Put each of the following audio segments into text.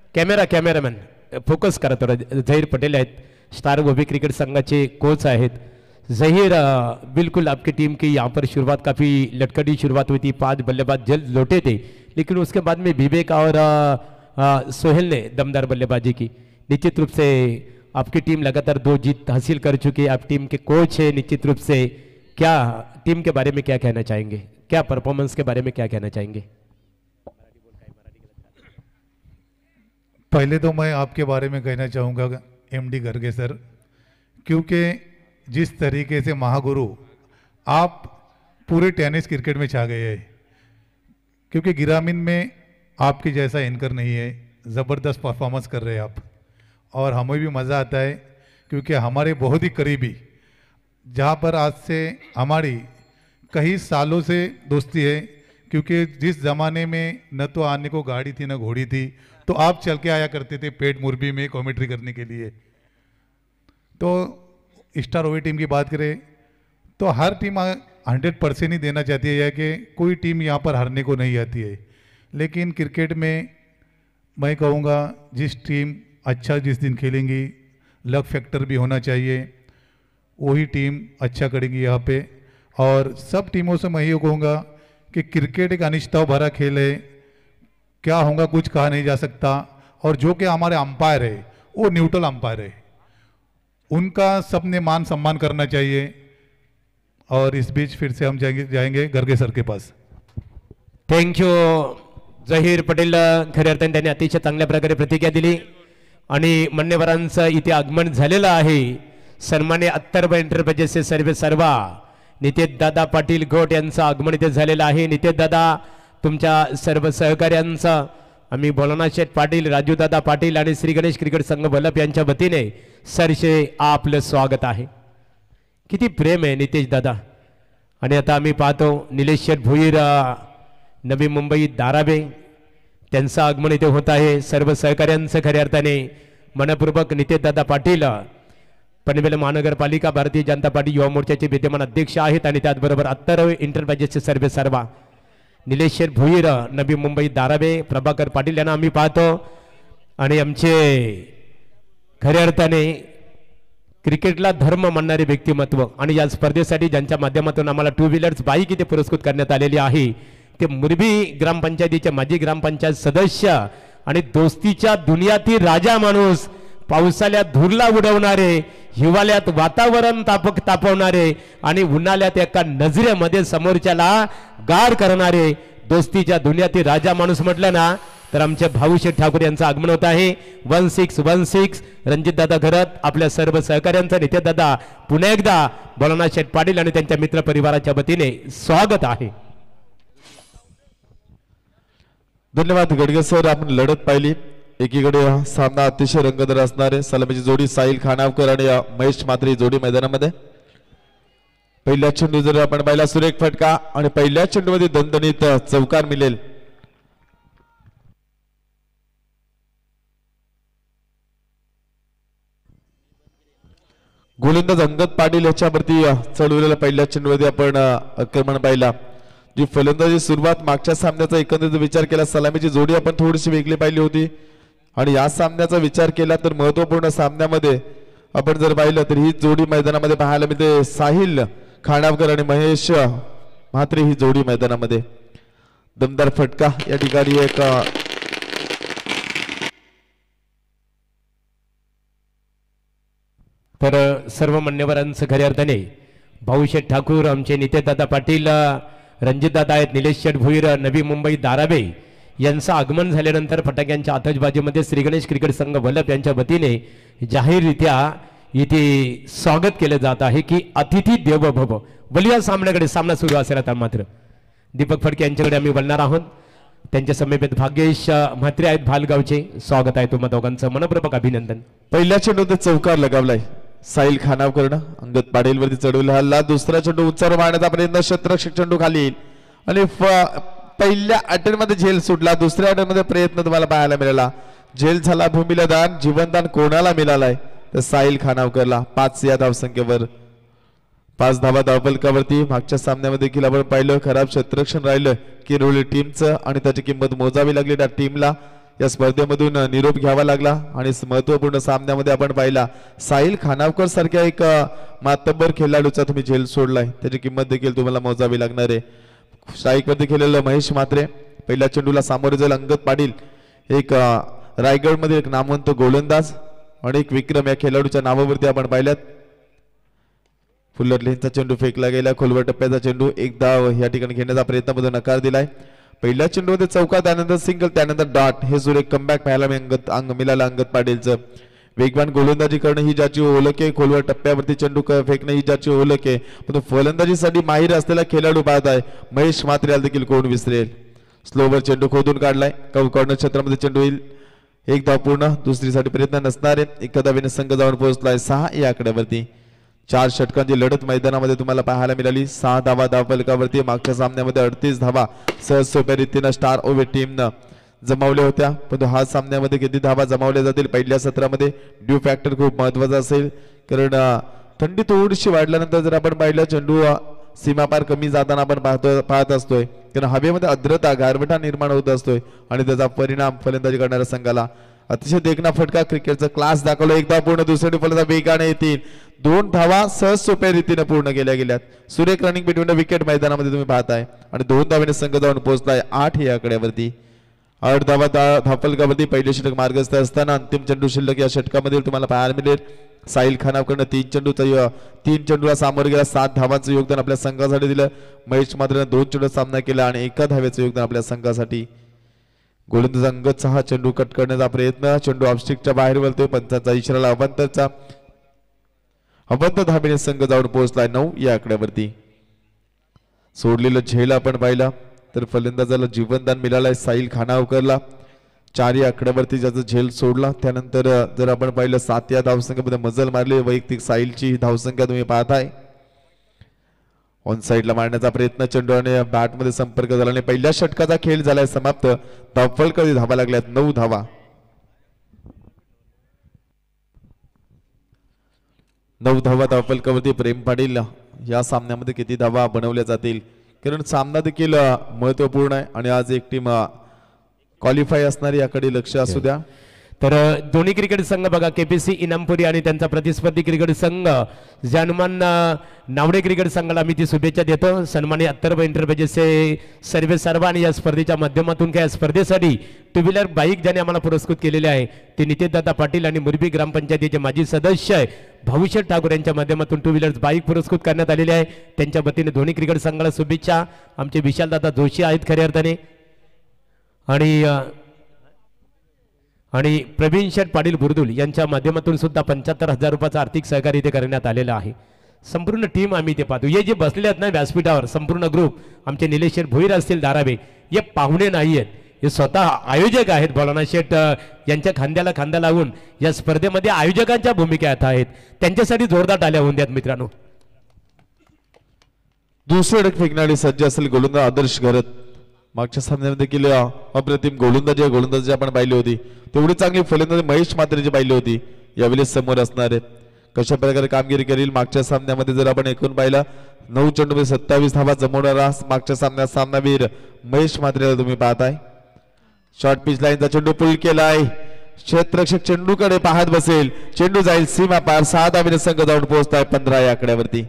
Cameraman focus करा थोडा. झहीर पटेल आहेत, स्टार गोभी क्रिकेट संघाचे कोच आहेत. जहीर, बिल्कुल आपकी टीम की यहाँ पर शुरुआत काफ़ी लटकटी शुरुआत हुई थी, 5 बल्लेबाज जल्द लौटे थे, लेकिन उसके बाद में विवेक और सोहेल ने दमदार बल्लेबाजी की. निश्चित रूप से आपकी टीम लगातार 2 जीत हासिल कर चुकी है. आप टीम के कोच है, निश्चित रूप से क्या टीम के बारे में क्या कहना चाहेंगे, क्या परफॉर्मेंस के बारे में क्या कहना चाहेंगे? पहले तो मैं आपके बारे में कहना चाहूँगा एमडी गर्गे सर, क्योंकि जिस तरीके से महागुरु आप पूरे टेनिस क्रिकेट में छा गए हैं, क्योंकि ग्रामीण में आपके जैसा एंकर नहीं है. ज़बरदस्त परफॉर्मेंस कर रहे हैं आप, और हमें भी मज़ा आता है क्योंकि हमारे बहुत ही करीबी, जहाँ पर आज से हमारी कई सालों से दोस्ती है, क्योंकि जिस ज़माने में न तो आने को गाड़ी थी न घोड़ी थी, तो आप चल के आया करते थे पेट मुरबी में कॉमेंट्री करने के लिए. तो स्टार ओवी टीम की बात करें तो हर टीम 100% ही देना चाहती है कि कोई टीम यहाँ पर हारने को नहीं आती है. लेकिन क्रिकेट में मैं कहूँगा जिस टीम अच्छा जिस दिन खेलेंगी, लक फैक्टर भी होना चाहिए, वही टीम अच्छा करेंगी यहाँ पे. और सब टीमों से मैं ये कहूँगा कि क्रिकेट एक अनिश्चितता भरा खेल है, क्या होगा कुछ कहा नहीं जा सकता. और जो कि हमारे अंपायर है वो न्यूट्रल अंपायर है, उनका सबने मान सम्मान करना चाहिए. और इस बीच फिर से हम जाएंगे गर्गे सर के पास. थँक्यू झहीर पटेल. खऱ्या अर्थाने त्यांनी अतिशय चांगल्या प्रकारे प्रतिक्रिया दिली आणि मान्यवरांचं इथे आगमन झालेलं आहे. सन्मान्य अत्तर्व एंटरप्राइजेसचे सर्वे सर्वा नितेश दादा पाटील गोट यांचं आगमन इथे झालेलं आहे. नितेश दादा, तुमच्या सर्व सहकार्यांचं आम्ही भोलानाथ शेठ पाटील, राजू दादा पाटील आणि श्री गणेश क्रिकेट संघ बल्लभ यांच्या वतीने सरसे आपलं स्वागत आहे. किती प्रेम आहे नितेश दादा. आणि आता आम्ही पाहतो निलेश शेठ भुईर, नवी मुंबई धारावे, त्यांचं आगमन इथे होत आहे. सर्व सहकार्यांचं खऱ्या अर्थाने मनपूर्वक नितेश दादा पाटील पनवेल महानगरपालिका भारतीय जनता पार्टी युवा मोर्चाचे विद्यमान अध्यक्ष आहेत आणि त्याचबरोबर अत्तर्व इंटरप्राइजेसचे सर्वे सर्वा निलेश शेठ भुईर, नवी मुंबई धारावे, प्रभाकर पाटील यांना आम्ही पाहतो. आणि आमचे खऱ्या अर्थाने क्रिकेटला धर्म मानणारे व्यक्तिमत्व आणि या स्पर्धेसाठी ज्यांच्या माध्यमातून आम्हाला 2 व्हीलर्स बाईक इथे पुरस्कृत करण्यात आलेली आहे, ते मुरबी ग्रामपंचायतीचे माजी ग्रामपंचायत सदस्य आणि दोस्तीच्या दुनियातील राजा माणूस, पावसाळ्यात धुरला उडवणारे, हिवाळ्यात वातावरण तापवणारे आणि उन्हाळ्यात एका नजरेमध्ये समोरच्याला गार करणारे, दोस्तीच्या दुनियातील राजा माणूस म्हटलं ना तर आमचे भाऊशेठ ठाकूर यांचं आगमन होत आहे. 1616 रणजित दादा घरत, आपल्या सर्व सहकार्यांचं नितेश दादा पुन्हा एकदा भोलानाथ शेठ पाटील आणि त्यांच्या मित्र परिवाराच्या वतीने स्वागत आहे. धन्यवाद गडगे सर. आपण लढत पाहिली, एकीकडे सामना अतिशय रंगतदार असणारे सलामीची जोडी साहिल खानावकर आणि महेश म्हात्रे जोडी मैदानामध्ये. पहिल्या चेंडू जर आपण पाहिला सुरेख फटका आणि पहिल्या चेंडूमध्ये दणदणीत चौकार मिळेल. गोलंदाज अंगद पाटील याच्यावरती चढवलेल्या पहिल्या चेंडूमध्ये आपण आक्रमण पाहिला. जी फलंदाजी सुरुवात मागच्या सामन्याचा एकंदरीत विचार केला, सलामीची जोडी आपण थोडीशी वेगळी पाहिली होती आणि या सामन्याचा विचार केला तर महत्वपूर्ण सामन्यामध्ये आपण जर पाहिलं तर ही जोडी मैदानामध्ये पाहायला मिळते. साहिल खानावकर आणि महेश म्हात्रे ही जोडी मैदानामध्ये. दमदार फटका या ठिकाणी एक तर सर्व मान्यवरांचं खऱ्या अर्थाने भाऊशेठ ठाकूर, आमचे नितेश दादा पाटील, रणजित दादा आहेत, निलेश शेठ भुईर, नवी मुंबई धारावे यांचं आगमन झाल्यानंतर फटाक्यांच्या आतषबाजीमध्ये श्री गणेश क्रिकेट संघ बल्लभ यांच्या वतीने जाहीररित्या इथे स्वागत केले जात आहे की अतिथी देवो भव. बलिया सामन्याकडे सामना सुरू असेल आता मात्र दीपक फडके यांच्याकडे आम्ही बोलणार आहोत. त्यांच्या समीपेत भाग्येश म्हात्रे आहेत भालगावचे. स्वागत आहे तुम्हा दोघांचं, मनपूर्वक अभिनंदन. पहिल्या चेंडूत चौकार लगावलाय साहिल खानावकरनं, अंगद पाटील वरती चढवला हल्ला. दुसरा चेंडू उच्चार मारण्याचा प्रयत्न, क्षेत्ररक्षक चेंडू खाली आणि पहिल्या अटेम्प्टमध्ये झेल सुटला. दुसऱ्या अटेम्प्टमध्ये प्रयत्न तुम्हाला पाहायला मिळाला. झेल झाला भूमीला दान, जीवनदान कोणाला मिळालाय तर साहिल खानावकरला. 5 या धावसंख्येवर 5 धावा धावफलकावरती. मागच्या सामन्यामध्ये देखील आपण पाहिलं खराब क्षेत्ररक्षण राहिलं किरोली टीमचं आणि त्याची किंमत मोजावी लागली त्या टीमला. या स्पर्धेमधून निरोप घ्यावा लागला आणि महत्वपूर्ण सामन्यामध्ये आपण पाहिला साहिल खानावकर सारख्या एक मातब्बर खेळाडूचा तुम्ही झेल सोडलाय, त्याची किंमत देखील तुम्हाला मोजावी लागणार आहे. स्ट्राईक मध्ये खेळलेलं महेश म्हात्रे, पहिल्या चेंडूला सामोरे जाईल अंगद पाटील, एक रायगडमध्ये एक नामवंत गोलंदाज आणि एक विक्रम या खेळाडूच्या नावावरती आपण पाहिल्यात. फुल्लर लेनचा चेंडू फेकला गेला, खोलवर टप्प्याचा चेंडू एक धाव या ठिकाणी घेण्याचा प्रयत्न मध्ये नकार दिलाय. पहिल्या चेंडूमध्ये चौका, त्यानंतर सिंगल, त्यानंतर डॉट, हे सुरेख कमबॅक पाहायला मिळाला अंगद पाटीलचं. वेगवान गोलंदाजी करणं ही ज्याची ओळख आहे, खोलवर टप्प्यावरती चेंडू फेकणं ही ज्याची ओळख आहे, पण फलंदाजीसाठी माहीर असलेला खेळाडू पाहत आहे महेश म्हात्रे देखील कोण विसरेल. स्लोवर चेंडू खोदून काढलाय, कॉर्नर क्षेत्रामध्ये चेंडू येईल, एक धाव पूर्ण, दुसरीसाठी प्रयत्न नसणारे, एका धावेने संघ जाऊन पोहोचलाय 6 या आकड्यावरती. 4 षटकांची लढत मैदानामध्ये तुम्हाला पाहायला मिळाली. 6 धावा धावफलकावरती. मागच्या सामन्यामध्ये 38 धावा सहज सोप्या रीतीनं स्टार ओव्हर टीमनं जमावल्या होत्या, पण हा सामन्यामध्ये किती धावा जमावल्या जातील पहिल्या सत्रामध्ये ड्यू फॅक्टर खूप महत्वाचा असेल, कारण थंडी थोडीशी वाढल्यानंतर जर आपण पाहिलं चेंडू सीमापार कमी जाताना आपण पाहत असतोय, कारण हवेमध्ये आर्द्रता गारविटा निर्माण होत असतोय आणि त्याचा परिणाम फलंदाजी करणाऱ्या संघाला. अतिशय देखना फटका, क्रिकेटचा क्लास दाखवला. एकदा पूर्ण, दुसरी फलंदाज वेगाने येतील. 2 धावा सहज सोप्या रीतीने पूर्ण केल्या गेल्यात. सुरेख रनिंग बिटवीन द विकेट मैदानामध्ये तुम्ही पाहताय आणि 2 धावेने संघ जाऊन पोहोचलाय 8 या आकड्यावरती. 8 धावा धावफलकावरती. पहिले षटक मार्गस्थ असताना अंतिम चेंडू शिल्लक या षटकामध्ये तुम्हाला पाहायला मिळेल. साहिल खानावरनं 3 चेंडूला सामोरे गेला, 7 धावांचं योगदान आपल्या संघासाठी दिलं. महेश म्हात्रेनं 2 चेंडू सामना केला आणि 1 धावेचं योगदान आपल्या संघासाठी. गोलंदाज अंगदचा हा चेंडू कट करण्याचा प्रयत्न, चेंडू ऑफस्टिकच्या बाहेर वळतोय, पंचांचा इशारा अवंत धावेने संघ जाऊन पोहोचलाय 9 या आकड्यावरती. सोडलेलं झेल आपण पाहिला तर फलंदाजाला जीवनदान मिळालंय साहिल खानावकरला 4 या आकड्यावरती ज्याचा झेल सोडला. त्यानंतर जर आपण पाहिलं 7 या धावसंख्येमध्ये मजल मारली. वैयक्तिक साहिलची धावसंख्या तुम्ही पाहताय. ऑन साइडला मारण्याचा प्रयत्न, चेंडू आणि बॅटमध्ये संपर्क झाला आणि पहिल्या षटकाचा खेळ झालाय समाप्त. धावफलकावरती धावा लागल्यात 9 धावा. 9 धावा धावफलकावरती. प्रेम पाटील या सामन्यामध्ये किती धावा बनवल्या जातील, कारण सामना देखील महत्वपूर्ण आहे आणि आज एक टीम क्वालिफाय असणारी याकडे लक्ष असू द्या. तर दोन्ही क्रिकेट संघ बघा, केपीसी इनामपुरी आणि त्यांचा प्रतिस्पर्धी क्रिकेट संघ जानमान नावडे क्रिकेट संघाला मी ती शुभेच्छा देतो. सन्माननीय अत्तरभाई एंटरप्राइजेसचे सर्व सर्व आणि या स्पर्धेच्या माध्यमातून काय स्पर्धेसाठी 2 व्हीलर बाईक ज्याने आम्हाला पुरस्कृत केलेले आहे ते नितेशदादा पाटील आणि मुरबी ग्रामपंचायतीचे माजी सदस्य आहे भविष्य ठाकूर यांच्या माध्यमातून 2 व्हीलर बाईक पुरस्कृत करण्यात आलेले आहे. त्यांच्या वतीने दोन्ही क्रिकेट संघाला शुभेच्छा. आमचे विशालदादा जोशी आहेत खऱ्या अर्थाने आणि प्रवीण शेठ पाटील बुरदुल यांच्या माध्यमातून सुद्धा 75,000 रुपयाचा आर्थिक सहकार्य इथे करण्यात आलेला आहे. संपूर्ण टीम आम्ही इथे पाहतो. हे जे बसले आहेत ना व्यासपीठावर संपूर्ण ग्रुप, आमचे निलेश शेठ भोईर असतील धारावे, हे पाहुणे नाही आहेत, हे स्वतः आयोजक आहेत. भोलानाथ शेठ यांच्या खांद्याला खांदा लावून या स्पर्धेमध्ये आयोजकांच्या भूमिकेत आहेत. त्यांच्यासाठी जोरदार टाळ्या होऊन द्यात मित्रांनो. दुसरे षटक फेकणारी सज्ज असेल गोलंदाज आदर्श घरत. मागच्या सामन्यामध्ये देखील अप्रतिम गोलंदाजी आपण पाहिली होती, तेवढी चांगली फलंदाजी महेश म्हात्रेची पाहिली होती. यावेळी समोर असणार आहेत कशा प्रकारे कामगिरी करेल. मागच्या सामन्यामध्ये जर आपण एकूण पाहिलं 9 चेंडूमध्ये 27 धावा जमवणारा मागच्या सामन्यात सामनावीर महेश म्हात्रेला तुम्ही पाहताय. शॉर्ट पिच लाईनचा चेंडू पुल केलाय, क्षेत्ररक्षक चेंडूकडे पाहत बसेल, चेंडू जाईल सीमा पार. 6 धावेने संघ जाऊन पोहोचताय 15 या आकड्यावरती.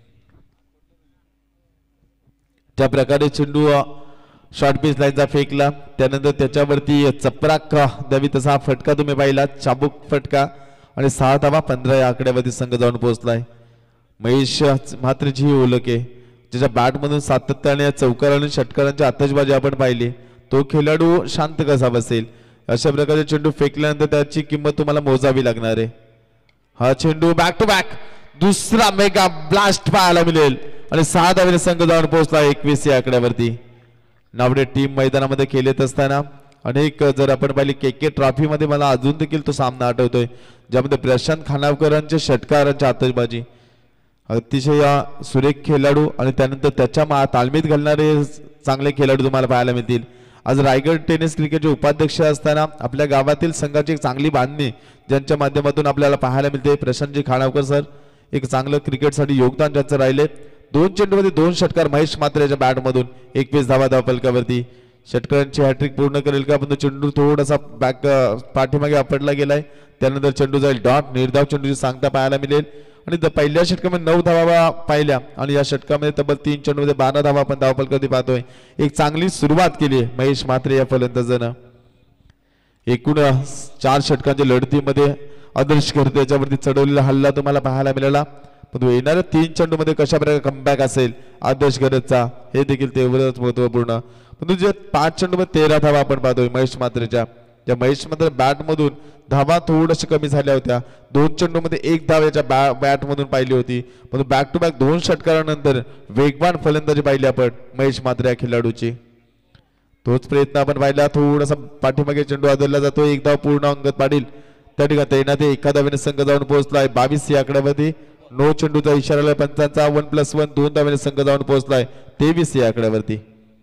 त्या प्रकारे चेंडू शॉर्ट पिच लाईनचा फेकला, त्यानंतर त्याच्यावरती चपराक द्यावी तसा फटका तुम्ही पाहिला, चाबूक फटका आणि 6 धावा 15 या आकड्यावरती संघ जाऊन पोहोचलाय. महेश म्हात्रेची ही ओळख आहे, ज्याच्या बॅटमधून सातत्याने चौकार आणि षटकारांची आतषबाजी आपण पाहिली. तो खेळाडू शांत कसा बसेल. अशा प्रकारे चेंडू फेकल्यानंतर त्याची किंमत तुम्हाला मोजावी लागणार आहे. हा चेंडू बॅक टू बॅक दुसरा मेगा ब्लास्ट पाहायला मिळेल आणि 6 धावेने संघ जाऊन पोहोचला 21 या आकड्यावरती. नावडे टीम मैदानामध्ये खेळत असताना अनेक जर आपण पाहिले के ट्रॉफीमध्ये मला अजून देखील तो सामना आठवतोय, ज्यामध्ये प्रशांत खानावकरांचे षटकारांची आतषबाजी, अतिशय सुरेख खेळाडू आणि त्यानंतर त्याच्या तालमीत घालणारे चांगले खेळाडू तुम्हाला पाहायला मिळतील. आज रायगड टेनिस क्रिकेटचे उपाध्यक्ष असताना आपल्या गावातील संघाची एक चांगली बांधणी ज्यांच्या माध्यमातून आपल्याला पाहायला मिळते. प्रशांतजी खानावकर सर एक चांगलं क्रिकेटसाठी योगदान ज्यांचं राहिले. 2 चेंडूमध्ये 2 षटकार महेश म्हात्रेच्या बॅटमधून 21 धावा धावफलकावरती. षटकारांची हॅट्रिक पूर्ण करेल का, पण चेंडू थोडासा बॅक पाठीमागे आपटला गेलाय. त्यानंतर चेंडू जाईल डॉट. निर्धाव चेंडूची सांगता पाहायला मिळेल आणि पहिल्या षटकामध्ये 9 धावा पाहिल्या आणि या षटकामध्ये तब्बल 3 चेंडूमध्ये 12 धावा आपण धावफलकावरती पाहतोय. एक चांगली सुरुवात केली आहे महेश म्हात्रे या फलंदाजानं. एकूण 4 षटकांच्या लढतीमध्ये आदर्श घरते याच्यावरती चढवलेला हल्ला तुम्हाला पाहायला मिळाला, पण येणाऱ्या 3 चेंडूमध्ये कशा प्रकारे कमबॅक असेल आदर्श घरतचा हे देखील तेवढंच महत्वपूर्ण. पण जे 5 चेंडूमध्ये 13 धावा आपण पाहतोय महेश म्हात्रेच्या. त्या महेश मात्र बॅटमधून धावा थोड्याशा कमी झाल्या होत्या. 2 चेंडूमध्ये 1 धाव याच्या बॅटमधून पाहिली होती, पण बॅक टू बॅक 2 षटकारानंतर वेगवान फलंदाजी पाहिली आपण महेश म्हात्रे या खेळाडूची. तोच प्रयत्न आपण पाहिला. थोडासा पाठीमागे चेंडू आदरला जातो. 1 धाव पूर्ण अंगत पाटील त्या ठिकाणी तैनात आहे. एका धावेने संघ जाऊन पोहोचलाय 22 या आकड्यावरती. 9 चेंडूचा इशारा पंचांचा. 1+1 2 धावेने संघ जाऊन पोहोचलाय 23 या आकड्यावरती.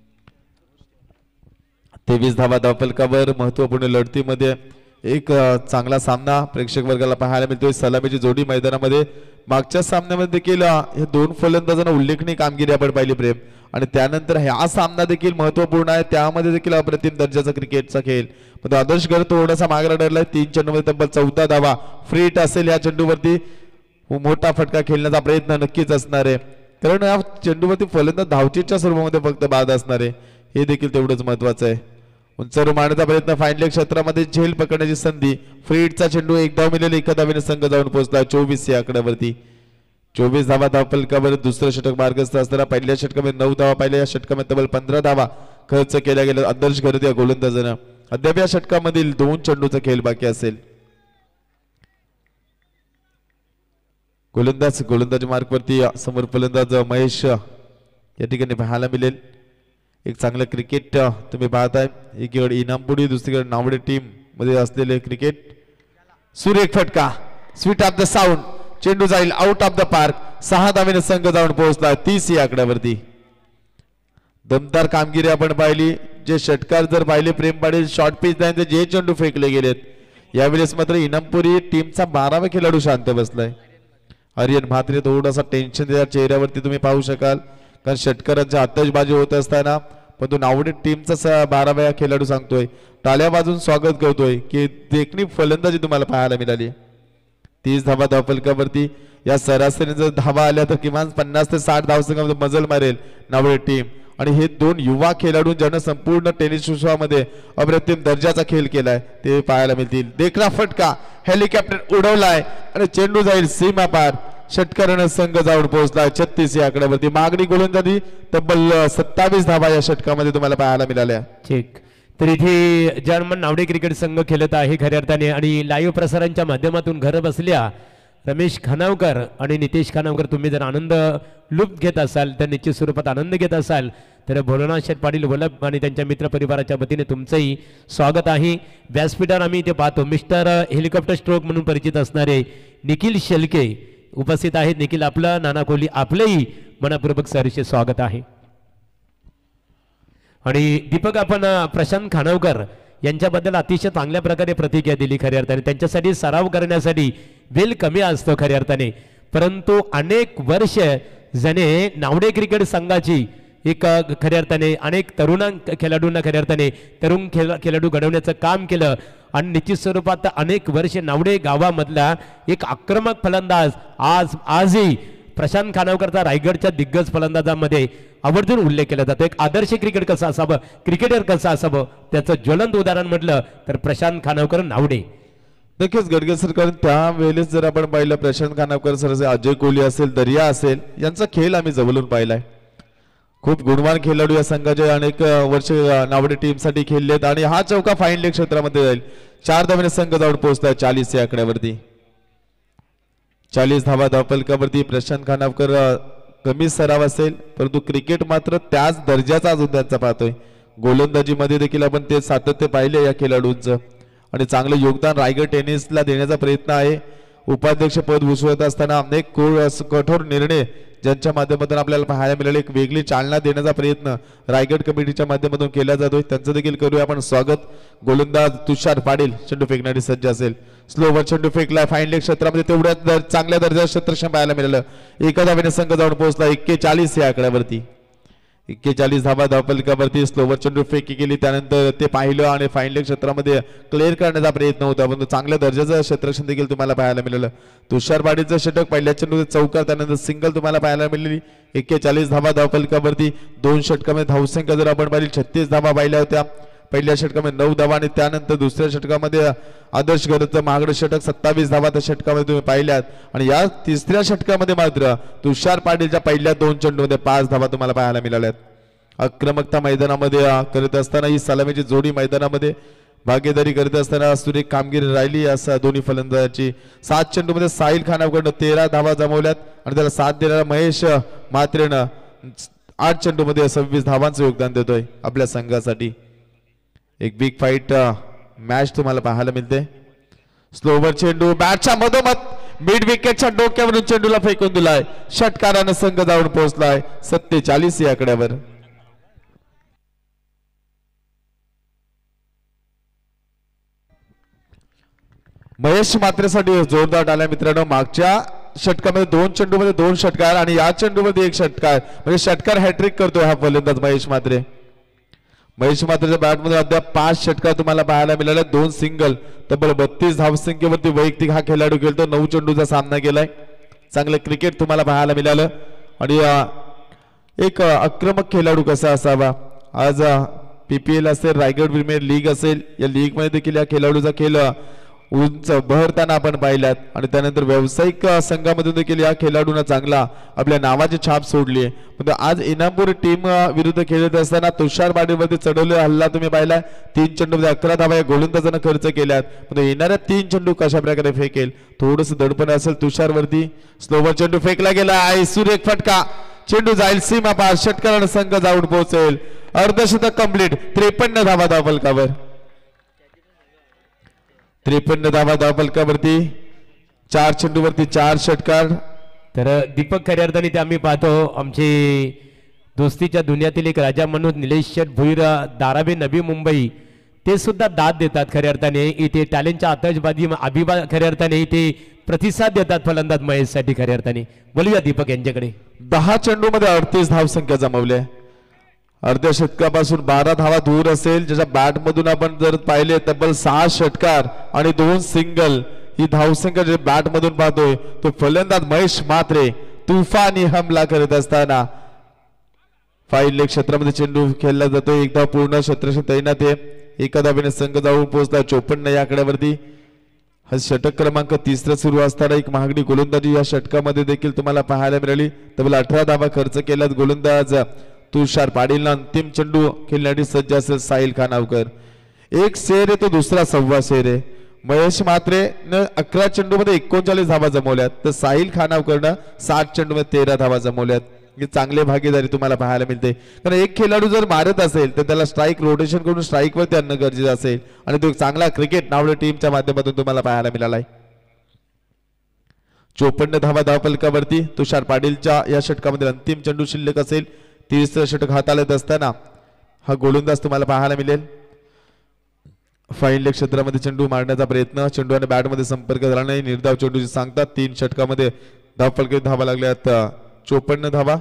23 धावा धावफलकावर. महत्वपूर्ण लढतीमध्ये एक चांगला सामना प्रेक्षक वर्गाला पाहायला मिळतोय. सलामीची जोडी मैदानामध्ये. मागच्या सामन्यामध्ये देखील हे 2 फलंदाजांना उल्लेखनीय कामगिरी आपण पाहिली प्रेम, आणि त्यानंतर हा सामना देखील महत्वपूर्ण आहे. त्यामध्ये देखील अप्रतिम दर्जाचा क्रिकेटचा खेळ. पण आदर्श घर थोडासा मागला ठरलाय. 3 चेंडूमध्ये तब्बल 14 धावा. फ्री हिट असेल या चेंडूवरती. मोठा फटका खेळण्याचा प्रयत्न नक्कीच असणार आहे, कारण या चेंडूवरती फलंदाज धावचीच्या स्वरूपामध्ये फक्त बाद असणार आहे. हे देखील तेवढंच महत्वाचं आहे. उंचावर मारण्याचा प्रयत्न. फाईनल क्षेत्रामध्ये झेल पकडण्याची संधी. फ्री हिटचा चेंडू 1 धाव मिळेल. एका धावेने संघ जाऊन पोहोचला 24 या आकड्यावरती. 24 धावा धावफलकावर. दुसरं षटक मार्गस्थ असताना पहिल्या षटकामध्ये 9 धावा पाहिल्या. या षटकामध्ये तब्बल 15 धावा खर्च केल्या गेल्या आदर्श घरते या गोलंदाजानं. अद्याप या षटकामधील 2 चेंडूचा खेळ बाकी असेल. गोलंदाज मार्कवरती समोर फलंदाज महेश या ठिकाणी पाहायला मिळेल. एक चांगलं क्रिकेट तुम्ही पाहताय. एकीकडे इनामपुडी, दुसरीकडे नावडे टीम मध्ये असलेले क्रिकेट. सुरेख फटका. Sweet of the sound. चेंडू जाईल आउट ऑफ द पार्क. 6 धावेने संघ जाऊन पोहोचला 30 या आकड्यावरती. दमदार कामगिरी आपण पाहिली. जे षटकार जर पाहिले प्रेम पाटील शॉर्ट पिच त्यानंतर जे चेंडू फेकले गेलेत, यावेळेस मात्र इनामपुरी टीमचा 12वा खेळाडू शांत बसलाय. आर्यन म्हात्रे थोडासा टेन्शन त्या चेहऱ्यावरती तुम्ही पाहू शकाल, कारण षटकारांची आतषबाजी होत असताना पण तो नावडे टीमचा 12वा खेळाडू सांगतोय, टाळ्या वाजून स्वागत करतोय की देखणी फलंदाजी तुम्हाला पाहायला मिळाली. 30 धावा धावफलकावरती. या सरासरी जर धावा आल्या तर किमान 50 ते 60 धावसंख्यामध्ये मजल मारेल नावडे टीम. आणि हे 2 युवा खेळाडू ज्यांना संपूर्ण टेनिस विश्वामध्ये अप्रतिम दर्जाचा खेळ केलाय ते पाहायला मिळतील. देखना फटका. हेलिकॉप्टर उडवलाय आणि चेंडू जाईल सीमा पार. षटकारानं संघ जाऊन पोहोचलाय 36 या आकड्यावरती. मागणी गोलंदाजी तब्बल 27 धावा या षटकामध्ये तुम्हाला पाहायला मिळाल्या. ठीक. तर इथे जर्मन नावडे क्रिकेट संघ खेळत आहे खऱ्या अर्थाने, आणि लाईव्ह प्रसारांच्या माध्यमातून घर बसल्या रमेश खानावकर आणि नितेश खानावकर तुम्ही जर आनंद लुप्त घेत असाल तर निश्चित स्वरूपात आनंद घेत असाल तर भोलेनाथ शेठ पाटील वल्लभ आणि त्यांच्या मित्र परिवाराच्या वतीने तुमचंही स्वागत आहे. व्यासपीठावर आम्ही इथे पाहतो मिस्टर हेलिकॉप्टर स्ट्रोक म्हणून परिचित असणारे निखिल शेलके उपस्थित आहेत. निखिल आपलं, नाना कोहली आपलंही मनपूर्वक सहर्ष स्वागत आहे. आणि दीपक आपण प्रशांत खानावकर यांच्याबद्दल अतिशय चांगल्या प्रकारे प्रतिक्रिया दिली खऱ्या अर्थाने. त्यांच्यासाठी सराव करण्यासाठी वेळ कमी असतो खऱ्या अर्थाने, परंतु अनेक वर्ष ज्याने नावडे क्रिकेट संघाची एक खऱ्या अर्थाने अनेक खेळाडूंना खऱ्या अर्थाने तरुण खेळाडू घडवण्याचं काम केलं. आणि निश्चित स्वरूपात अनेक वर्ष नावडे गावामधला एक आक्रमक फलंदाज आजही प्रशांत खानावकरचा रायगडच्या दिग्गज फलंदाजांमध्ये आवर्जून उल्लेख केला जातो. एक आदर्श क्रिकेट कसं असावं, क्रिकेटर कसं असावं, त्याचं ज्वलंत उदाहरण म्हटलं तर प्रशांत खानावकर नावडे. नक्कीच गडगे सर, कारण त्यावेळेस जर आपण पाहिलं प्रशांत खानावकर सर असेल, अजय कोहली असेल, दर्या असेल, यांचा खेळ आम्ही जवळून पाहिलाय. खूप गुणवान खेळाडू या संघाचे अनेक वर्ष नावडे टीमसाठी खेळलेत आणि हा चौका फाईनल क्षेत्रामध्ये जाईल. 4 धावेने संघ जाऊन पोहोचलाय 40 या आकड्यावरती. 40 धावा धावफलकावरती. प्रशांत खानावकर कमी सराव असेल परंतु क्रिकेट मात्र त्याच दर्जाचा अजून त्यांचा पाहतोय. गोलंदाजीमध्ये देखील आपण ते सातत्य पाहिले या खेळाडूंचं आणि चांगलं योगदान रायगड टेनिसला देण्याचा प्रयत्न आहे. उपाध्यक्ष पद भूषवत असताना अनेक कठोर निर्णय ज्यांच्या माध्यमातून आपल्याला पाहायला मिळाले. एक वेगळी चालना देण्याचा प्रयत्न रायगड कमिटीच्या माध्यमातून केला जातोय. त्यांचं देखील करूया आपण स्वागत. गोलंदाज तुषार पाटील चेंडू फेकण्यासाठी सज्ज असेल. स्लोवर चेंडू फेकला. फाईनल क्षेत्रामध्ये तेवढ्या चांगल्या दर्जाचं क्षेत्रक्षण पाहायला मिळालं. एका धावेने संघ जाऊन पोहोचला 41 या आकड्यावरती. 41 धावा धावफलकावरती. स्लोवर चेंडू फेकी केली, त्यानंतर ते पाहिलं आणि फाईन लेग क्षेत्रामध्ये क्लिअर करण्याचा प्रयत्न होता, परंतु चांगल्या दर्जाचं क्षेत्ररक्षण देखील तुम्हाला पाहायला मिळालं. तुषार पाटीलचं षटक, पहिल्या चेंडू चौकार, त्यानंतर सिंगल तुम्हाला पाहायला मिळाली. 41 धावा धावफलकावरती. 2 षटकामध्ये धावसंख्या जर आपण पाहिली 36 धावा पाहिल्या होत्या. पहिल्या षटकामध्ये 9 धावा आणि त्यानंतर दुसऱ्या षटकामध्ये आदर्श गरजचं महागडं षटक 27 धावा त्या षटकामध्ये तुम्ही पाहिल्यात. आणि या तिसऱ्या षटकामध्ये मात्र तुषार पाटीलच्या पहिल्या 2 चेंडूमध्ये 5 धावा तुम्हाला पाहायला मिळाल्यात. आक्रमकता मैदानामध्ये करत असताना ही सलामीची जोडी मैदानामध्ये भागीदारी करत असताना सुरेख कामगिरी राहिली असं दोन्ही फलंदाजाची. 7 चेंडूमध्ये साहिल खानाकडनं 13 धावा जमवल्यात आणि त्याला साथ देणारा महेश म्हात्रेनं 8 चेंडूमध्ये 26 धावांचं योगदान देतोय आपल्या संघासाठी. एक बिग फाईट मॅच तुम्हाला पाहायला मिळते. स्लोवर चेंडू बॅटच्या मधोमध मिड विकेटच्या डोक्यावरून चेंडूला फेकून दिलाय. षटकारानं संघ जाऊन पोहोचलाय 47 या आकड्यावर. महेश मात्रेसाठी जोरदार टाळ्या मित्रांनो. मागच्या षटकामध्ये 2 चेंडूमध्ये 2 षटकार आणि या चेंडूमध्ये 1 षटकार, म्हणजे षटकार हॅट्रिक करतोय हा फलंदाज महेश म्हात्रे. महेश म्हात्रेच्या बॅटमध्ये अद्याप 5 षटकार तुम्हाला पाहायला मिळाले, 2 सिंगल. तब्बल 32 धावसंख्येवरती वैयक्तिक हा खेळाडू खेळतो. 9 चेंडूचा सामना केलाय. चांगलं क्रिकेट तुम्हाला पाहायला मिळालं. आणि एक आक्रमक खेळाडू कसा असावा. आज PPL असेल, रायगड प्रीमियर लीग असेल, या लीग मध्ये देखील या खेळाडूचा खेळ उंच बहरताना आपण पाहिल्यात. आणि त्यानंतर व्यावसायिक संघामधून देखील या खेळाडूंना चांगला आपल्या नावाची छाप सोडली आहे. पण आज इनामपूर टीम विरुद्ध खेळत असताना तुषार पाटीलवरती चढवलेला हल्ला तुम्ही पाहिला. 3 चेंडूमध्ये 11 धावा या गोलंदाजांना खर्च केल्यात. पण येणाऱ्या 3 चेंडू कशा प्रकारे फेकेल, थोडंसं दडपण असेल तुषारवरती. स्लोवर चेंडू फेकला गेला आहे, सुरेख फटका, चेंडू जाईल सीमा पार, षटकारानं संघ जाऊन पोहोचेल. अर्धशतक कंप्लीट. 53 धावा धावफलकावर. 53 धावा धावफलकावरती. 4 चेंडूवरती 4 षटकार. तर दीपक खऱ्या अर्थाने ते आम्ही पाहतो आमचे दोस्तीच्या दुनियातील एक राजा म्हणून निलेश शेठ भुईर, धारावी नवी मुंबई, ते सुद्धा दाद देतात खऱ्या अर्थाने. इथे टॅलेंटच्या आतषबाजी अभिभा खऱ्या अर्थाने इथे प्रतिसाद देतात फलंदाज महेशसाठी खऱ्या अर्थाने. बोलूया दीपक यांच्याकडे. 10 चेंडूमध्ये 38 धावसंख्या जमवल्या. अर्ध्या शतकापासून 12 धावा दूर असेल. ज्याच्या बॅट मधून आपण जर पाहिले तब्बल 6 षटकार आणि 2 सिंगल ही धावसंख्या जे बॅट मधून पाहतोय तो फलंदाज महेश म्हात्रे तुफानी हमला करत असताना फाईन लेग क्षेत्रामध्ये चेंडू खेळला जातोय. एकदा पूर्ण क्षेत्ररक्षण तैनात आहे. एका धावेने संघ जाऊन पोहोचला 54 या आकड्यावरती. हा षटक क्रमांक 3 सुरू असताना एक महागडी गोलंदाजी या षटकामध्ये देखील तुम्हाला पाहायला मिळाली. तब्बल 18 धावा खर्च केल्यात गोलंदाज तुषार पाटीलला. अंतिम चेंडू खेळण्यासाठी सज्ज असेल साहिल खानावकर. एक शेर आहे तो दुसरा 1.25 शेर आहे. महेश म्हात्रे न 11 चेंडूमध्ये 39 धावा जमवल्यात, तर साहिल खानावकरनं 60 चेंडूमध्ये 13 धावा जमवल्यात. ही चांगली भागीदारी तुम्हाला पाहायला मिळते. कारण एक खेळाडू जर मारत असेल तर त्याला स्ट्राईक रोटेशन करून स्ट्राईकवरती आणणं गरजेचं असेल. आणि तो चांगला क्रिकेट नावडे टीमच्या माध्यमातून तुम्हाला पाहायला मिळालाय. 54 धावा धावफलकावरती. तुषार पाटीलच्या या षटकामध्ये अंतिम चेंडू शिल्लक असेल. 30 षटक हाताळत असताना हा गोलंदाज तुम्हाला पाहायला मिळेल. फाईन लेग क्षेत्रामध्ये चेंडू मारण्याचा प्रयत्न, चेंडू आणि बॅटमध्ये संपर्क झाला नाही. निर्धाव चेंडूची सांगतात. 3 षटकामध्ये धावफलकात धावा लागल्यात 54 धावा.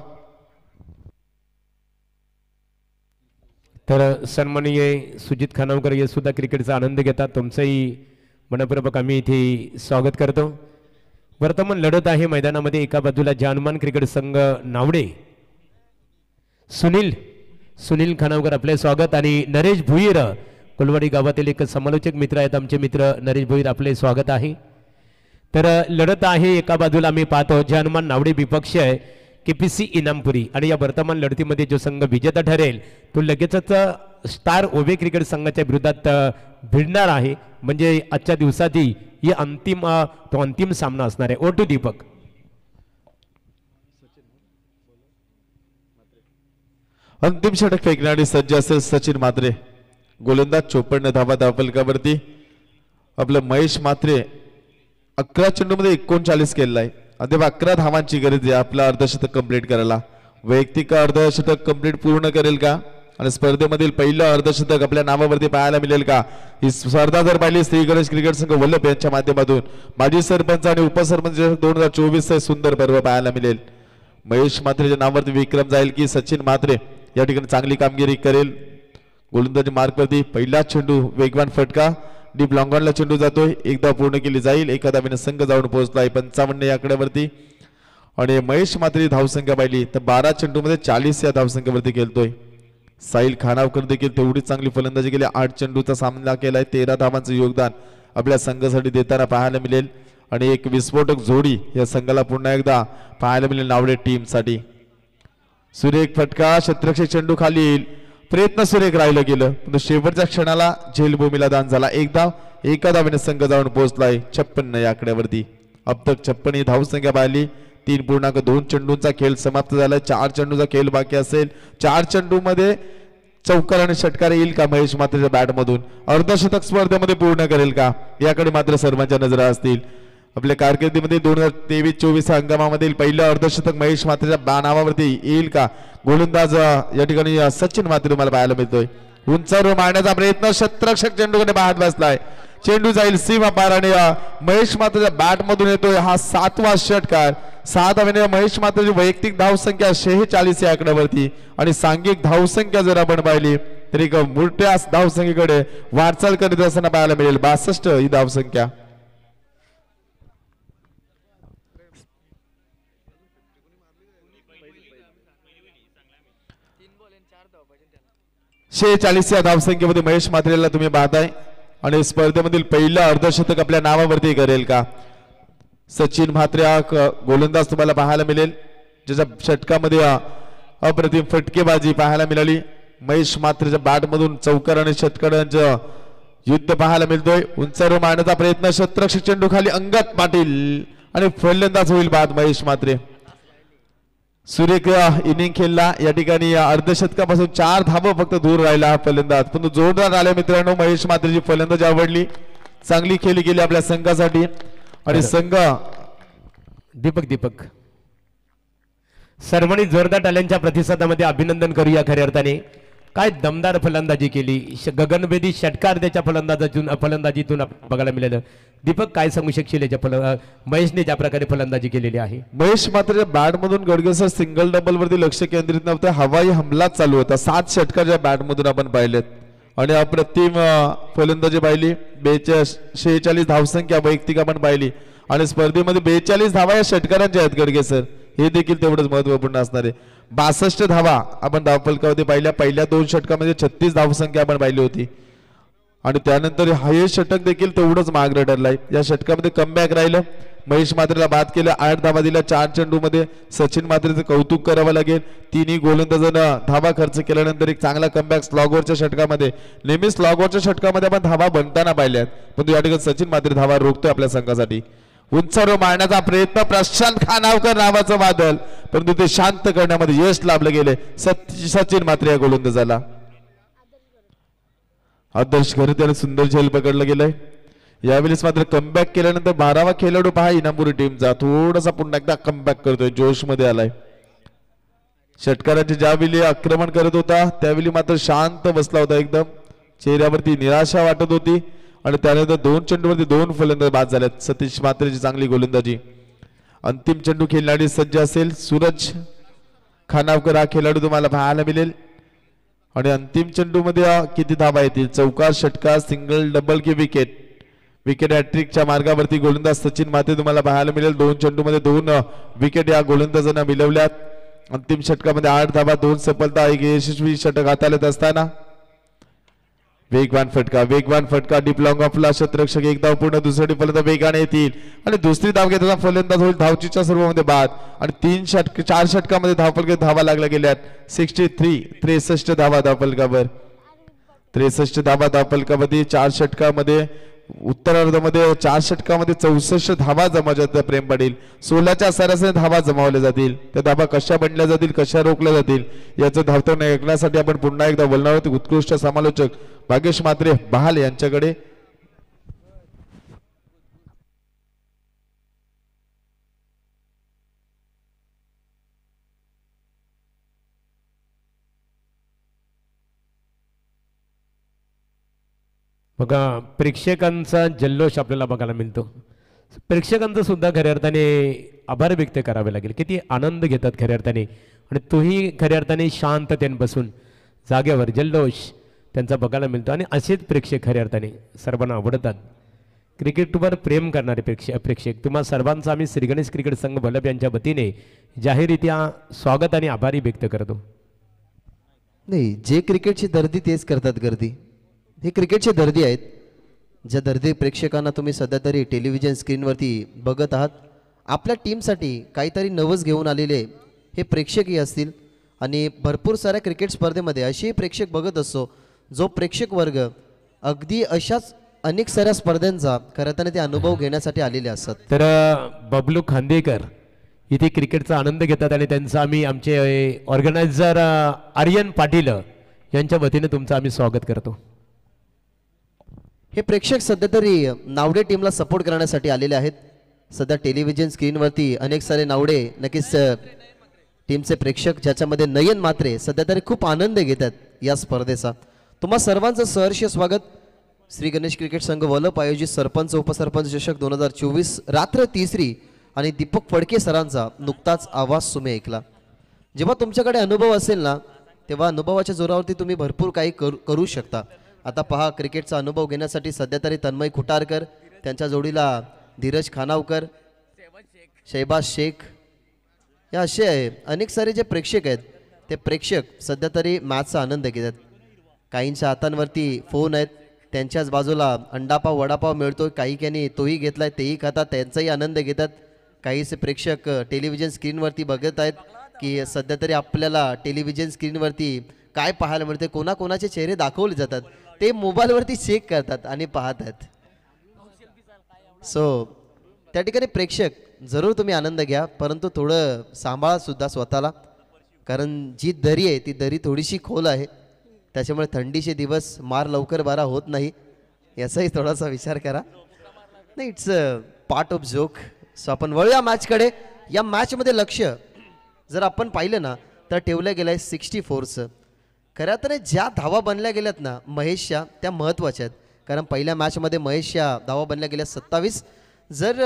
तर सन्माननीय सुजित खानावकर हे सुद्धा क्रिकेटचा आनंद घेतात. तुमचंही मनपूर्वक आम्ही इथे स्वागत करतो. वर्तमान लढत आहे मैदानामध्ये. एका बाजूला जानमान क्रिकेट संघ नावडे, सुनील खानावकर आपले स्वागत. आणि नरेश भुईर कोलवाडी गावातील एक समालोचक मित्र आहेत आमचे मित्र नरेश भुईर, आपले स्वागत आहे. तर लढत आहे. एका बाजूला आम्ही पाहतो जानमान नावडे विपक्ष आहे KPC इनामपुरी. आणि या वर्तमान लढतीमध्ये जो संघ विजेता ठरेल तो लगेचच स्टार ओवे क्रिकेट संघाच्या विरोधात भिडणार आहे. म्हणजे आजच्या दिवसाची ही अंतिम सामना असणार आहे. ओटू दीपक. अंतिम षटक फेकण्यासाठी सज्ज असेल सचिन म्हात्रे. गोलंदाज 54 धावा धावफलकावरती. आपलं महेश म्हात्रे 11 चेंडूमध्ये 39 केलाय. अद्याप 11 धावांची गरज आहे आपला अर्धशतक कंप्लीट करायला. वैयक्तिक अर्धशतक कंप्लीट पूर्ण करेल का आणि स्पर्धेमधील पहिलं अर्धशतक आपल्या नावावरती पाहायला मिळेल का. ही स्पर्धा जर पाहिली श्री गणेश क्रिकेट संघ वल्लभ यांच्या माध्यमातून माजी सरपंच आणि उपसरपंच 2024 सुंदर पर्व पाहायला मिळेल. महेश म्हात्रेच्या नावावरती विक्रम जाईल की सचिन म्हात्रे या ठिकाणी चांगली कामगिरी करेल. गोलंदाजी मार्कवरती पहिला चेंडू वेगवान फटका डीप लॉंगॉनला चेंडू जातोय. एकदा पूर्ण केली जाईल. एका धावेने संघ जाऊन पोहोचलाय 55 या आकड्यावरती. आणि महेश मात्री धावसंख्या पाहिली तर 12 चेंडूमध्ये 40 या धावसंख्येवरती खेळतोय. साहिल खानावकर देखील तेवढीच चांगली फलंदाजी केली. 8 चेंडूचा सामना केलाय. 13 धावांचं योगदान आपल्या संघासाठी देताना पाहायला मिळेल. आणि एक विस्फोटक जोडी या संघाला पुन्हा एकदा पाहायला मिळेल नावडे टीम साठी. सुरेख फटका क्षेत्ररक्षक चेंडू खाली येईल. प्रयत्न सुरेख राहिलं गेलं पण शेवटच्या क्षणाला झेलभूमीला दान झाला. एक धाव एका धावेने संघ जाऊन पोहोचलाय 56 या आकड्यावरती. अब तक 56 ही धावसंख्या पाहिली. 3.2 चेंडूंचा खेळ समाप्त झालाय. 4 चेंडूचा खेळ बाकी असेल. 4 चेंडू मध्ये चौकार आणि षटकार येईल का महेश मात्रेच्या बॅट मधून? अर्धशतक स्पर्धेमध्ये पूर्ण करेल का याकडे मात्र सर्वांच्या नजरा असतील. आपल्या कारकिर्दीमध्ये 2023-24 हंगामामधील पहिलं अर्धशतक महेश मात्रेच्या नावावरती येईल का? गोलंदाज या ठिकाणी सचिन मात्रे मला पाहायला मिळतोय. उंचावर मारण्याचा प्रयत्न क्षेत्ररक्षक चेंडूकडे पाहत बसलाय. चेंडू जाईल सीमा पार आणि महेश मात्रेच्या बॅट मधून येतोय हा 7वा षटकार. 6 धावेने महेश मात्रेची वैयक्तिक धावसंख्या 46 या आकड्यावरती आणि सांघिक धावसंख्या जर आपण पाहिली तर एक मोठ्या धावसंख्येकडे वाटचाल करीत असताना पाहायला मिळेल. 62 ही धावसंख्या. या धावसंख्येमध्ये महेश मात्रेला तुम्ही पाहताय आणि स्पर्धेमधील पहिलं अर्धशतक आपल्या नावावरती करेल का? सचिन म्हात्रे हा गोलंदाज तुम्हाला पाहायला मिळेल ज्याच्या षटकामध्ये अप्रतिम फटकेबाजी पाहायला मिळाली. महेश मात्रेच्या बॅट मधून चौकार आणि षटकारांचं युद्ध पाहायला मिळतोय. उंचावर मारण्याचा प्रयत्न क्षेत्ररक्षक चेंडू खाली अंगद पाटील आणि फलंदाज होईल बाद महेश मात्रे. सुरेख इनिंग खेळला या ठिकाणी. अर्धशतकापासून 4 धावा फक्त दूर राहिला हा फलंदाज पण जोरदार आले मित्रांनो. महेश मात्रेची फलंदाजी आवडली. चांगली खेळी गेली आपल्या संघासाठी आणि संघ दीपक सर्वांनी जोरदार टाळ्यांच्या प्रतिसादामध्ये अभिनंदन करूया. खऱ्या अर्थाने काय दमदार फलंदाजी केली. गगनभेदी षटकार त्याच्या फलंदाजीतून बघायला मिळालं. दीपक काय सांगू शकशील याच्या महेशने ज्या प्रकारे फलंदाजी केलेली आहे? महेश मात्र बॅट मधून गडगेसर सिंगल डबल वरती लक्ष केंद्रित नव्हतं. हवाई हमला चालू होता. 7 षटकाच्या बॅट मधून आपण पाहिलेत आणि अप्रतिम फलंदाजी पाहिली. 46 धावसंख्या वैयक्तिक आपण पाहिली आणि स्पर्धेमध्ये 42 धावा या षटकारांच्या आहेत गडगेसर. हे देखील तेवढंच महत्वपूर्ण असणार आहे. 62 धावा आपण धावफलकावरती पाहिल्या. पहिल्या 2 षटकामध्ये 36 धावसंख्या आपण पाहिली होती आणि त्यानंतर हे षटक देखील तेवढंच मागे ठरलाय. या षटकामध्ये कमबॅक राहिलं. महेश मात्रेला बाद केलं. 8 धावा दिल्या 4 चेंडू मध्ये. सचिन मात्रेचं कौतुक करावं लागेल. तिन्ही गोलंदाजांना धावा खर्च केल्यानंतर एक चांगला कमबॅक स्लॉगवरच्या षटकामध्ये. नेहमी स्लॉगवरच्या षटकामध्ये आपण धावा बनताना पाहिल्यात पण या ठिकाणी सचिन मात्रे धावा रोखतोय आपल्या संघासाठी. उंचावर मारण्याचा प्रयत्न प्रशांत खानावकर नावाचं वादळ परंतु ते शांत करण्यामध्ये यश लाभलं गेले सचिन मात्रे या गोलंदाजाला. आदर्श घरे त्याने सुंदर झेल पकडलं गेलंय. यावेळेस मात्र कमबॅक केल्यानंतर 12वा खेळाडू पहा इनामपुरी टीमचा थोडासा पुन्हा एकदा कमबॅक करतोय. जोश मध्ये आलाय. षटकारांचे ज्यावेळी आक्रमण करत होता त्यावेळी मात्र शांत बसला होता. एकदम चेहऱ्यावरती निराशा वाटत होती आणि त्यानंतर 2 चेंडूवरती 2 फलंदाज बाद झाल्यात. सतीश मात्रेची चांगली गोलंदाजी. अंतिम चेंडू खेळण्यासाठी सज्ज असेल सूरज खानावकर हा खेळाडू तुम्हाला पाहायला मिळेल आणि अंतिम चेंडू मध्ये किती धावा येतील? चौकार, षटकार, सिंगल, डबल की विकेट? विकेट हॅट्रिकच्या मार्गावरती गोलंदाज सचिन मात्रे तुम्हाला पाहायला मिळेल. 2 चेंडू मध्ये 2 विकेट या गोलंदाजांना मिळवल्यात. अंतिम षटकामध्ये 8 धावा 2 सफलता. एक यशस्वी षटक हाताळत असताना वेगवान फटका डीप लॉंग ऑफला क्षेत्ररक्षक एक धाव पूर्ण. दुसरी फलंदाज वेगाने येतील आणि दुसरी धाव घेताना फलंदाज होईल धावचीच्या सर्वांमध्ये बाद आणि 4 षटकामध्ये धावफलकात धावा लागल्या गेल्यात. 63 धावा धावफलकावर. 63 धावा धावफलकामध्ये 4 षटकामध्ये. उत्तरार्धामध्ये 4 षटकामध्ये 64 धावा जमावण्याचा प्रेम पडेल. 16च्या सरासरी धावा जमावल्या जातील. त्या धावा कशा बनल्या जातील कशा रोखल्या जातील याचं धावताना ऐकण्यासाठी आपण पुन्हा एकदा बोलणार आहोत उत्कृष्ट समालोचक भाग्येश मात्रे बहाल यांच्याकडे. बघा प्रेक्षकांचा जल्लोष आपल्याला बघायला मिळतो. प्रेक्षकांचं सुद्धा खऱ्या अर्थाने आभार व्यक्त करावे लागेल. किती आनंद घेतात खऱ्या अर्थाने आणि तोही खऱ्या अर्थाने शांततेने बसून जागेवर जल्लोष त्यांचा बघायला मिळतो. आणि असेच प्रेक्षक खऱ्या अर्थाने सर्वांना आवडतात. क्रिकेटवर प्रेम करणारे प्रेक्षक तुम्हा सर्वांचा आम्ही श्री गणेश क्रिकेट संघ भलप यांच्या वतीने जाहीररित्या स्वागत आणि आभारी व्यक्त करतो. नाही, जे क्रिकेटची दर्दी तेच करतात गर्दी. हे क्रिकेटचे दर्दी आहेत. ज्या दर्दी प्रेक्षकांना तुम्ही सध्या तरी टेलिव्हिजन स्क्रीनवरती बघत आहात, आपल्या टीमसाठी काहीतरी नवस घेऊन आलेले हे प्रेक्षकही असतील. आणि भरपूर साऱ्या क्रिकेट स्पर्धेमध्ये असेही प्रेक्षक बघत असतो जो प्रेक्षक वर्ग अगदी अशाच अनेक साऱ्या स्पर्धांचा खरं तर ते अनुभव घेण्यासाठी आलेले असतात. तर बबलू खांदेकर इथे क्रिकेटचा आनंद घेतात आणि त्यांचं आम्ही आमचे ऑर्गनायझर आर्यन पाटील यांच्या वतीने तुमचं आम्ही स्वागत करतो. हे प्रेक्षक सध्या तरी नावडे टीमला सपोर्ट करण्यासाठी आलेले आहेत. सध्या टेलिव्हिजन स्क्रीनवरती अनेक सारे नावडे नक्कीच टीमचे प्रेक्षक ज्याच्यामध्ये नयन मात्रे सध्या तरी खूप आनंद घेतात या स्पर्धेचा. तुम्हा सर्वांचं सहर्ष स्वागत. श्री गणेश क्रिकेट संघ वलप आयोजित सरपंच उपसरपंच चषक 2024 रात्र तिसरी आणि दीपक फडके सरांचा नुकताच आवाज तुम्ही ऐकला. जेव्हा तुमच्याकडे अनुभव असेल ना, तेव्हा अनुभवाच्या जोरावरती तुम्ही भरपूर काही करू शकता. आता पहा, क्रिकेटचा अनुभव घेण्यासाठी सध्या तरी तन्मय खुटारकर, त्यांच्या जोडीला धीरज खानावकर, शहबाज शेख या असे अनेक सारे जे प्रेक्षक आहेत ते प्रेक्षक सध्या तरी मॅचचा आनंद घेतात. काहींच्या हातांवरती फोन आहेत, त्यांच्याच बाजूला अंडापाव वडापाव मिळतो, काही तोही घेतलाय तेही खातात, त्यांचाही आनंद घेतात. काहीसे प्रेक्षक टेलिव्हिजन स्क्रीनवरती बघत आहेत की सध्या तरी आपल्याला टेलिव्हिजन स्क्रीनवरती काय पाहायला मिळते, कोणाकोणाचे चेहरे दाखवले जातात ते मोबाईलवरती चेक करतात आणि पाहत आहेत. सो त्या ठिकाणी प्रेक्षक जरूर तुम्ही आनंद घ्या, परंतु थोडं सांभाळा सुद्धा स्वतःला, कारण जी दरी आहे ती दरी थोडीशी खोल आहे. त्याच्यामुळे थंडीचे दिवस मार लवकर बारा होत नाही याचाही थोडासा विचार करा. नाही, it's a part of joke. So आपण वळूया मॅचकडे. या मॅचमध्ये लक्ष जर आपण पाहिलं ना तर ठेवलं गेलं आहे 64चं. खऱ्या तर ज्या धावा बनल्या गेल्यात ना महेशच्या, त्या महत्त्वाच्या आहेत. कारण पहिल्या मॅचमध्ये महेशच्या धावा बनल्या गेल्या 27. जर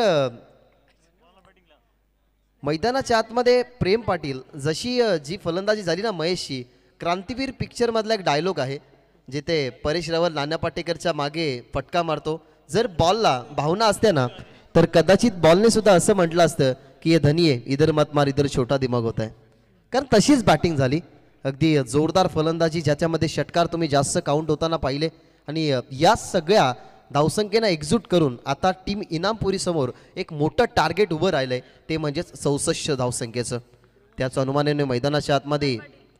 मैदानाच्या आतमध्ये प्रेम पाटील जशी जी फलंदाजी झाली ना महेशची, क्रांतीवीर पिक्चरमधला एक डायलॉग आहे जिथे परेश रावल नाना पाटेकरच्या मागे फटका मारतो. जर बॉलला भावना असते ना तर कदाचित बॉलने सुद्धा असं म्हटलं असतं की हे धनिये इधर मत मार इधर छोटा दिमाग होता है. कारण तशीच बॅटिंग झाली, अगदी जोरदार फलंदाजी ज्याच्यामध्ये षटकार तुम्ही जास्त काउंट होताना पाहिले. आणि या सगळ्या धावसंख्येनं एकजूट करून आता टीम इनामपुरी समोर एक मोठं टार्गेट उभं राहिलंय, ते म्हणजेच 64 धावसंख्येचं. त्याच अनुमानाने मैदानाच्या आतमध्ये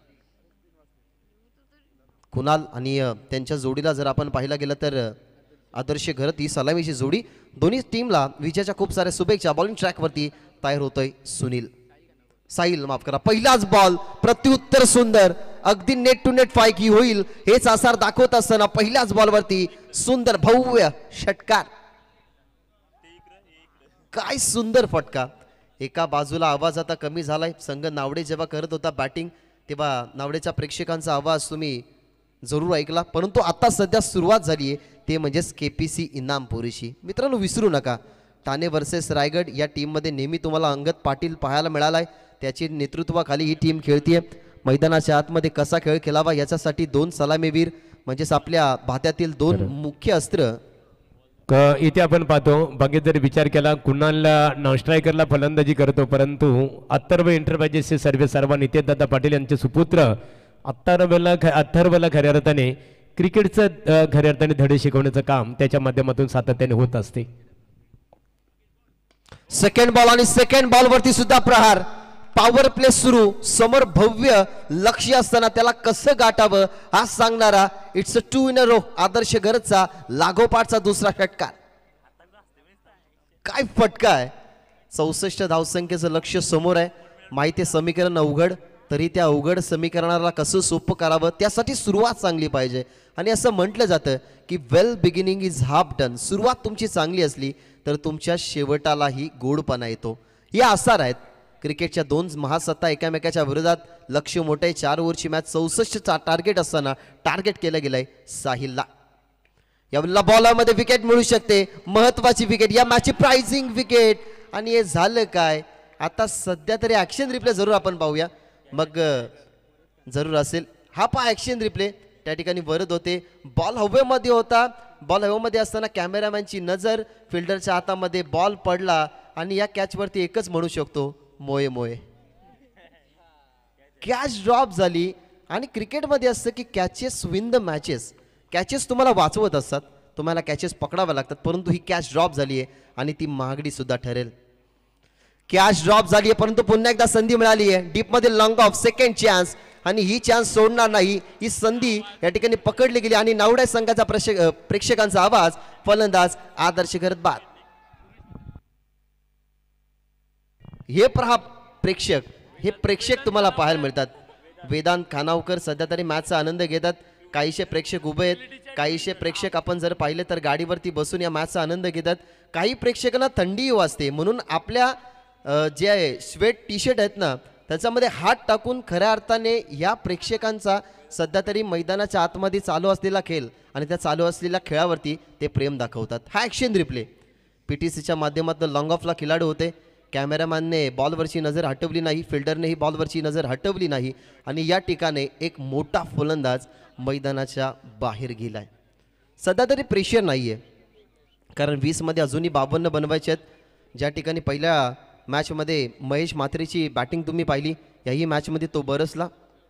कुणाल आणि त्यांच्या जोडीला जर आपण पाहिला गेलं तर आदर्श घरत ही सलामीची जोडी. दोन्ही टीमला विजयाच्या खूप साऱ्या शुभेच्छा. बॉलिंग ट्रॅकवरती तयार होतोय सुनील साहिल, माफ करा. पहिलाच बॉल प्रत्युत्तर सुंदर, अगदी नेट टू नेट फायकी होईल हेच आसार दाखवत असताना पहिल्याच बॉलवरती सुंदर भव्य षटकार. काय सुंदर फटका. एका बाजूला आवाज आता कमी झालाय. संघ नावडे जेव्हा करत होता बॅटिंग तेव्हा नावडेच्या प्रेक्षकांचा आवाज तुम्ही जरूर ऐकला, परंतु आता सध्या सुरुवात झाली आहे ते म्हणजेच KPC इनामपुरीची. मित्रांनो, विसरू नका, ठाणे वर्सेस रायगड या टीममध्ये नेहमी तुम्हाला अंगद पाटील पाहायला मिळालाय. त्याची नेतृत्वाखाली ही टीम खेळतीये. मैदानाच्या आतमध्ये कसा खेळ खेळावा याच्यासाठी 2 सलामीवीर म्हणजेच आपल्या भात्यातील 2 मुख्य अस्त्र. इथे आपण पाहतो, बाकी जर विचार केला कुणाल नॉन स्ट्रायकरला फलंदाजी करतो, परंतु अथर्व एंटरप्राइजेसचे सर्वेसर्वा नितेशदादा पाटील यांचे सुपुत्र अथर्वला खऱ्या अर्थाने क्रिकेटचं खऱ्या अर्थाने धडे शिकवण्याचं काम त्याच्या माध्यमातून सातत्याने होत असते. सेकंड बॉल आणि सेकंड बॉलवरती सुद्धा प्रहार. पॉवर प्ले सुरू. समोर भव्य लक्ष्य असताना त्याला कसं गाठावं हा सांगणारा it's a 2 in a row आदर्श घरचा लागोपाठचा दुसरा षटकार. काय फटका आहे. 64 धावसंख्येचं लक्ष्य समोर आहे. माहिती समीकरण अवघड, तरी त्या अवघड समीकरणाला कसं सोपं करावं त्यासाठी सुरुवात चांगली पाहिजे. आणि असं म्हटलं जातं की well beginning is half done. सुरुवात तुमची चांगली असली तर तुमच्या शेवटालाही गोडपणा येतो. या आसार आहेत. क्रिकेटच्या 2 महासत्ता एकामेकाच्या विरोधात. लक्ष्य मोठे. 4 ओव्हरची मॅच. 64चा टार्गेट असताना टार्गेट केलं गेलंय साहिलला. या बॉलामध्ये विकेट मिळू शकते, महत्वाची विकेट, या मॅचची प्राइझिंग विकेट. आणि हे झालं काय, आता सध्या तरी ऍक्शन रिप्ले जरूर आपण पाहूया. मग जरूर असेल. हा पहा ॲक्शन रिप्ले, त्या ठिकाणी वरद होते, बॉल हवेमध्ये होता. बॉल हवेमध्ये असताना कॅमेरामॅनची नजर फिल्डरच्या हातामध्ये बॉल पडला आणि या कॅचवरती एकच म्हणू शकतो, मोये मोये. कॅच ड्रॉप झाली. आणि क्रिकेटमध्ये असतं की catches win the matches. Catches तुम्हाला वाचवत असतात, तुम्हाला कॅचेस पकडाव्या लागतात, परंतु ही कॅच ड्रॉप झाली आहे आणि ती महागडी सुद्धा ठरेल. कॅच ड्रॉप झाली आहे परंतु पुन्हा एकदा संधी मिळाली आहे. डीपमध्ये लॉंग ऑफ, सेकंड चान्स, आणि ही चान्स सोडणार नाही. ही संधी या ठिकाणी पकडली गेली आणि नावड्या संघाचा प्रेक्षकांचा आवाज, फलंदाज आदर्श करत बाद. हे पहा प्रेक्षक, हे प्रेक्षक तुम्हाला पाहायला मिळतात. वेदांत खानावकर सध्या तरी मॅचचा आनंद घेतात. काहीशे प्रेक्षक उभे आहेत, काहीशे प्रेक्षक आपण जर पाहिले तर गाडीवरती बसून या मॅचचा आनंद घेतात. काही प्रेक्षकांना थंडी वाजते म्हणून आपल्या जे आहे स्वेट टी शर्ट आहेत ना, त्याच्यामध्ये हात टाकून खऱ्या अर्थाने या प्रेक्षकांचा सध्या तरी मैदानाच्या आतमध्ये चालू असलेला खेळ आणि त्या चालू असलेल्या खेळावरती ते प्रेम दाखवतात. हा ॲक्शन रिप्ले PTCच्या माध्यमातून लॉंग ऑफला खिलाडू होते. कॅमेरामॅनने बॉलवरची नजर हटवली नाही, फिल्डरनेही बॉलवरची नजर हटवली नाही आणि या ठिकाणी एक मोठा फलंदाज मैदानाच्या बाहेर गेलाय. सध्या तरी प्रेशर नाही आहे, कारण 20मध्ये अजूनही 52 बनवायचे आहेत. ज्या ठिकाणी पहिल्या मॅचमध्ये महेश म्हात्रेची बॅटिंग तुम्ही पाहिली, याही मॅचमध्ये तो बरसला.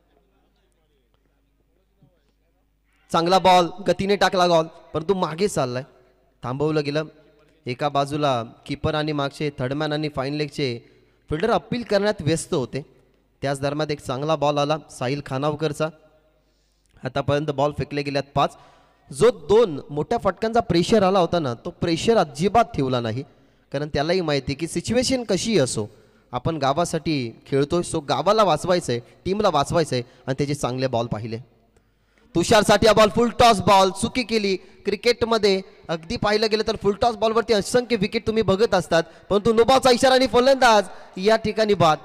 चांगला बॉल, गतीने टाकला बॉल, परंतु मागे चाललाय, थांबवलं गेलं. एका बाजूला कीपर आणि मागचे थर्डमॅन आणि फाईन लेगचे फिल्डर अपील करण्यात व्यस्त होते. त्याच दरम्यान एक चांगला बॉल आला साहिल खानावकरचा. आतापर्यंत बॉल फेकले गेल्यात 5. जो 2 मोठ्या फटक्यांचा प्रेशर आला होता ना, तो प्रेशर अजिबात ठेवला नाही, कारण त्यालाही माहिती की सिच्युएशन कशी असो, आपण गावासाठी खेळतोय, सो गावाला वाचवायचं आहे, टीमला वाचवायचं आहे आणि त्याचे चांगले बॉल पाहिले. तुषारसाठी हा बॉल फुल टॉस बॉल, चुकी केली. क्रिकेटमध्ये अगदी पाहिलं गेलं तर फुल टॉस बॉलवरती असंख्य विकेट तुम्ही बघत असतात, परंतु नो बॉलचा इशारा आणि फलंदाज या ठिकाणी बाद.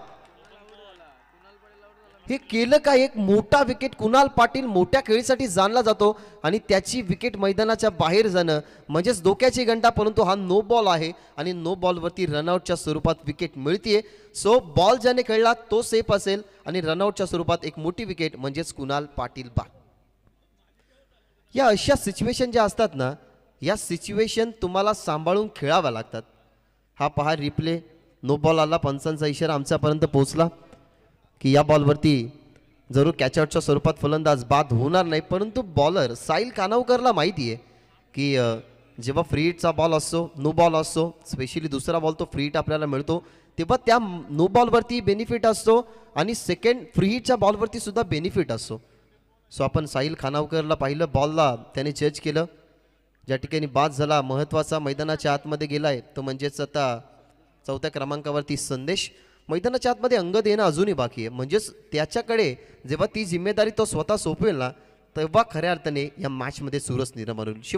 हे केलं काय, एक मोठा विकेट. कुणाल पाटील मोठ्या खेळीसाठी जाणला जातो आणि त्याची विकेट मैदानाच्या बाहेर जाणं म्हणजेच धोक्याची घंटा, परंतु हा नो बॉल आहे आणि नो बॉलवरती रनआउटच्या स्वरूपात विकेट मिळतीये. सो बॉल ज्याने खेळला तो सेफ असेल आणि रनआउटच्या स्वरूपात एक मोठी विकेट म्हणजेच कुणाल पाटील बाद. या अशा सिच्युएशन ज्या असतात ना, या सिच्युएशन तुम्हाला सांभाळून खेळाव्या लागतात. हा पहा रिप्ले, नो बॉल आला, पंचांचा इशारा आमच्यापर्यंत पोहोचला की या बॉलवरती जरूर कॅचआउटच्या स्वरूपात फलंदाज बाद होणार नाही, परंतु बॉलर साहिल कानावकरला माहिती आहे की जेव्हा फ्री हिटचा बॉल असतो, नो बॉल असतो, स्पेशली दुसरा बॉल तो फ्री हिट आपल्याला मिळतो, तेव्हा त्या नो बॉलवरती बेनिफिट असतो आणि सेकंड फ्री हिटच्या बॉलवरती सुद्धा बेनिफिट असतो. सो आपण साहिल खानावकरला पाहिलं, बॉलला त्याने जज केलं, ज्या ठिकाणी बाद झाला, महत्त्वाचा मैदानाच्या आतमध्ये गेलाय तो म्हणजेच आता 4थ्या क्रमांकावरती संदेश. मैदानाच्या आतमध्ये अंग देणं अजूनही बाकी आहे, म्हणजेच त्याच्याकडे जेव्हा ती जिम्मेदारी तो स्वतः सोपवेल ना, तेव्हा खऱ्या अर्थाने या मॅचमध्ये सुरस निर्माण होईल.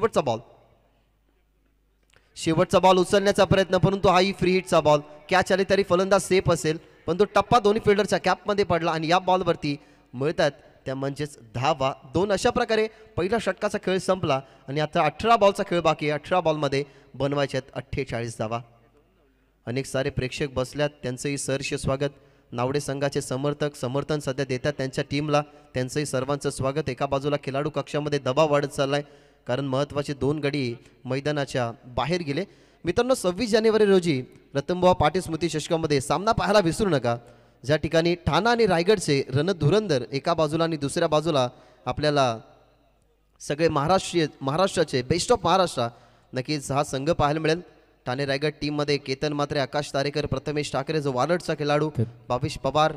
शेवटचा बॉल उचलण्याचा प्रयत्न, परंतु हाही फ्री हिटचा बॉल. कॅच आली तरी फलंदाज सेफ असेल, परंतु टप्पा दोन्ही फिल्डरच्या कॅपमध्ये पडला आणि या बॉलवरती मिळतात त्या म्हणजेच धावा 2. अशा प्रकारे पहिल्या षटकाचा खेळ संपला आणि आता 18 बॉलचा खेळ बाकी आहे. 18 बॉलमध्ये बनवायचे आहेत 48 धावा. अनेक सारे प्रेक्षक बसल्यात, त्यांचंही सहर्ष स्वागत. नावडे संघाचे समर्थन सध्या देतात त्यांच्या टीमला, त्यांचंही सर्वांचं स्वागत. एका बाजूला खेळाडू कक्षामध्ये दबाव वाढत चाललाय, कारण महत्त्वाचे 2 गडी मैदानाच्या बाहेर गेले. मित्रांनो, 26 जानेवारी रोजी रतनबुवा पाटील स्मृती चषकामध्ये सामना पाहायला विसरू नका, ज्या ठिकाणी ठाणा आणि रायगडचे रणधुरंदर एका बाजूला आणि दुसऱ्या बाजूला आपल्याला सगळे महाराष्ट्राचे बेस्ट ऑफ महाराष्ट्र नक्कीच हा संघ पाहायला मिळेल. ठाणे रायगड टीममध्ये केतन म्हात्रे, आकाश तारेकर, प्रथमेश ठाकरे जो वालडचा खेळाडू, भावेश पवार,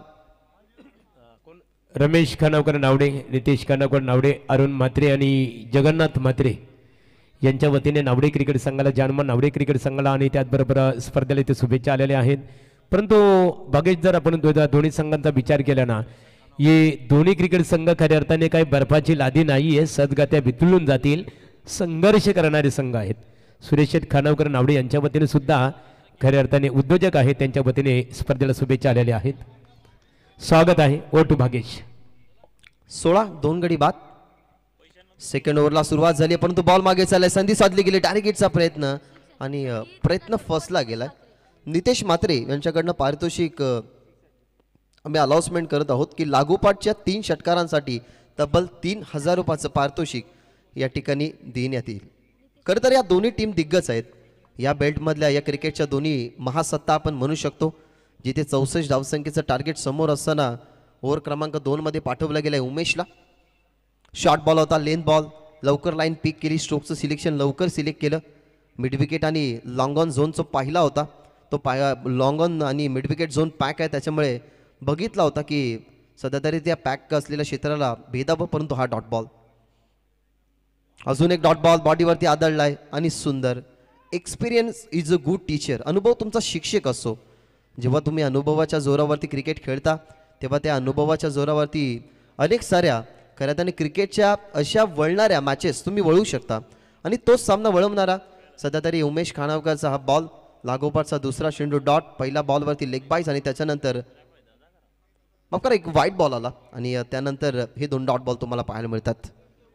रमेश खानावकर नावडे, नितेश खानावकर नावडे, अरुण म्हात्रे आणि जगन्नाथ म्हात्रे यांच्या वतीने नावडे क्रिकेट संघाला, जानमान नावडे क्रिकेट संघाला आणि त्याचबरोबर स्पर्धेला इथे शुभेच्छा आलेल्या आहेत. परंतु भागेश, जर आपण दोन्ही संघांचा विचार केला ना, हे दोन्ही क्रिकेट संघ खऱ्या अर्थाने काही बर्फाची लादी नाही आहे, सदगत्या बिथळून जातील, संघर्ष करणारे संघ आहेत. सुरेश खानावकर नावडे यांच्या वतीने सुद्धा खऱ्या अर्थाने उद्योजक आहेत, त्यांच्या वतीने स्पर्धेला शुभेच्छा आलेल्या आहेत. स्वागत आहे. O to Bhagesh. 16 2 गडी बाद. सेकंड ओव्हरला सुरुवात झाली, परंतु बॉल मागे चाललाय, संधी साधली गेली, टार्गेटचा प्रयत्न आणि प्रयत्न फसला गेला. नितेश म्हात्रे यांच्याकडनं पारितोषिक आम्ही अनाउन्समेंट करत आहोत की लागोपाठच्या 3 षटकारांसाठी तब्बल 3000 रुपयाचं पारितोषिक या ठिकाणी देण्यात येईल. खरं तर या दोन्ही टीम दिग्गज आहेत. या बेल्टमधल्या या क्रिकेटच्या दोन्ही महासत्ता आपण म्हणू शकतो. जिथे 64 धावसंख्येचं टार्गेट समोर असताना ओव्हर क्रमांक 2 मध्ये पाठवलं गेलं आहे उमेशला. शॉर्ट बॉल होता, लेंथ बॉल, लवकर लाईन पिक केली, स्ट्रोकचं सिलेक्शन लवकर सिलेक्ट केलं. मिड विकेट आणि लॉंग ऑन झोनचा पाहिला होता तो लॉंग ऑन आणि मिड विकेट झोन पॅक आहे, त्याच्यामुळे बघितला होता की सध्या तरी त्या पॅक असलेल्या क्षेत्राला भेदावं, परंतु हा डॉट बॉल. अजून एक डॉट बॉल बॉडीवरती आदळलाय आणि सुंदर. Experience is a good teacher. अनुभव तुमचा शिक्षक असतो. जेव्हा तुम्ही अनुभवाच्या जोरावरती क्रिकेट खेळता तेव्हा त्या अनुभवाच्या जोरावरती अनेक साऱ्या खऱ्या त्याने क्रिकेटच्या अशा वळणाऱ्या मॅचेस तुम्ही वळू शकता. आणि तोच सामना वळवणारा सध्या तरी उमेश खानावकरचा हा बॉल. लागोपाठचा दुसरा चेंडू डॉट. पहिल्या बॉलवरती लेग बाईज आणि त्याच्यानंतर मग एक वाईट बॉल आला आणि त्यानंतर हे 2 डॉट बॉल तुम्हाला पाहायला मिळतात.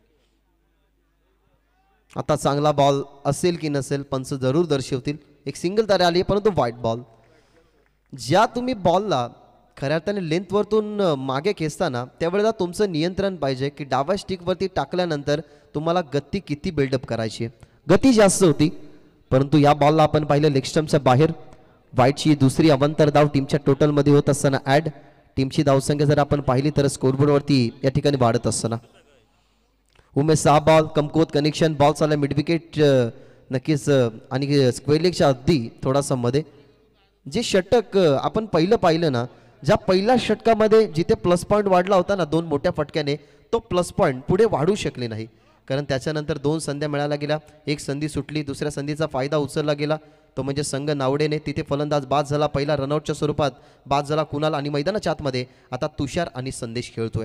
आता चांगला बॉल असेल की नसेल पंच जरूर दर्शवतील. एक सिंगल तरी आली परंतु व्हाईट बॉल. ज्या तुम्ही बॉलला खऱ्या अर्थाने लेंथवरतून मागे खेचताना त्यावेळेला तुमचं नियंत्रण पाहिजे की डाव्या स्टिकवरती टाकल्यानंतर तुम्हाला गती किती बिल्डअप करायची. गती जास्त होती परंतु या बॉलला आपण पाहिलं लेग स्टंपच्या बाहेर. व्हाईटची दुसरी अवंतर धाव टीमच्या टोटलमध्ये होत असताना ॲड. टीमची धावसंख्या जर आपण पाहिली तर स्कोरबोर्डवरती या ठिकाणी वाढत असताना उमेश 6 बॉल कमकुवत कनेक्शन. बॉल चालला मिड विकेट नक्कीच आणि स्क्वेअर लेगच्या अगदी थोडासा मध्ये. जे षटक आपण पाहिलं ना, ज्या पहिल्या षटकामध्ये जिथे प्लस पॉईंट वाढला होता ना 2 मोठ्या फटक्याने, तो प्लस पॉईंट पुढे वाढू शकले नाही कारण त्याच्यानंतर 2 संध्या मिळायला गेल्या. एक संधी सुटली, दुसऱ्या संधीचा फायदा उचलला गेला तो म्हणजे संघ नावडेने. तिथे फलंदाज बाद झाला, पहिला रनआउटच्या स्वरूपात बाद झाला कुणाल आणि मैदानाच्या आतमध्ये आता तुषार आणि संदेश खेळतोय.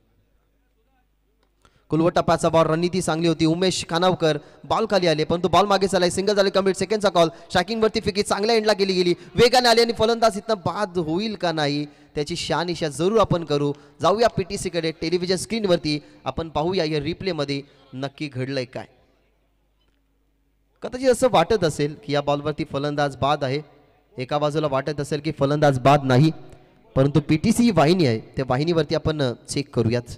कुलवट टप्प्याचा बॉल. रणनीती चांगली होती. उमेश खानावकर बॉल खाली आले परंतु बॉल मागे चालाय. सिंगल झाले कम्प्लीट. सेकंडचा कॉल. स्ट्रायकिंग वरती फिकी चांगल्या एंडला गेली वेगाने आली आणि फलंदाज इथं बाद होईल का नाही त्याची शहानिशा जरूर आपण करू. जाऊया PTC कडे. टेलिव्हिजन स्क्रीनवरती आपण पाहूया या रिप्ले मध्ये नक्की घडलंय काय. कदाचित असं वाटत असेल की या बॉलवरती फलंदाज बाद आहे. एका बाजूला वाटत असेल की फलंदाज बाद नाही परंतु PTC ही वाहिनी आहे त्या वाहिनीवरती आपण चेक करूयात.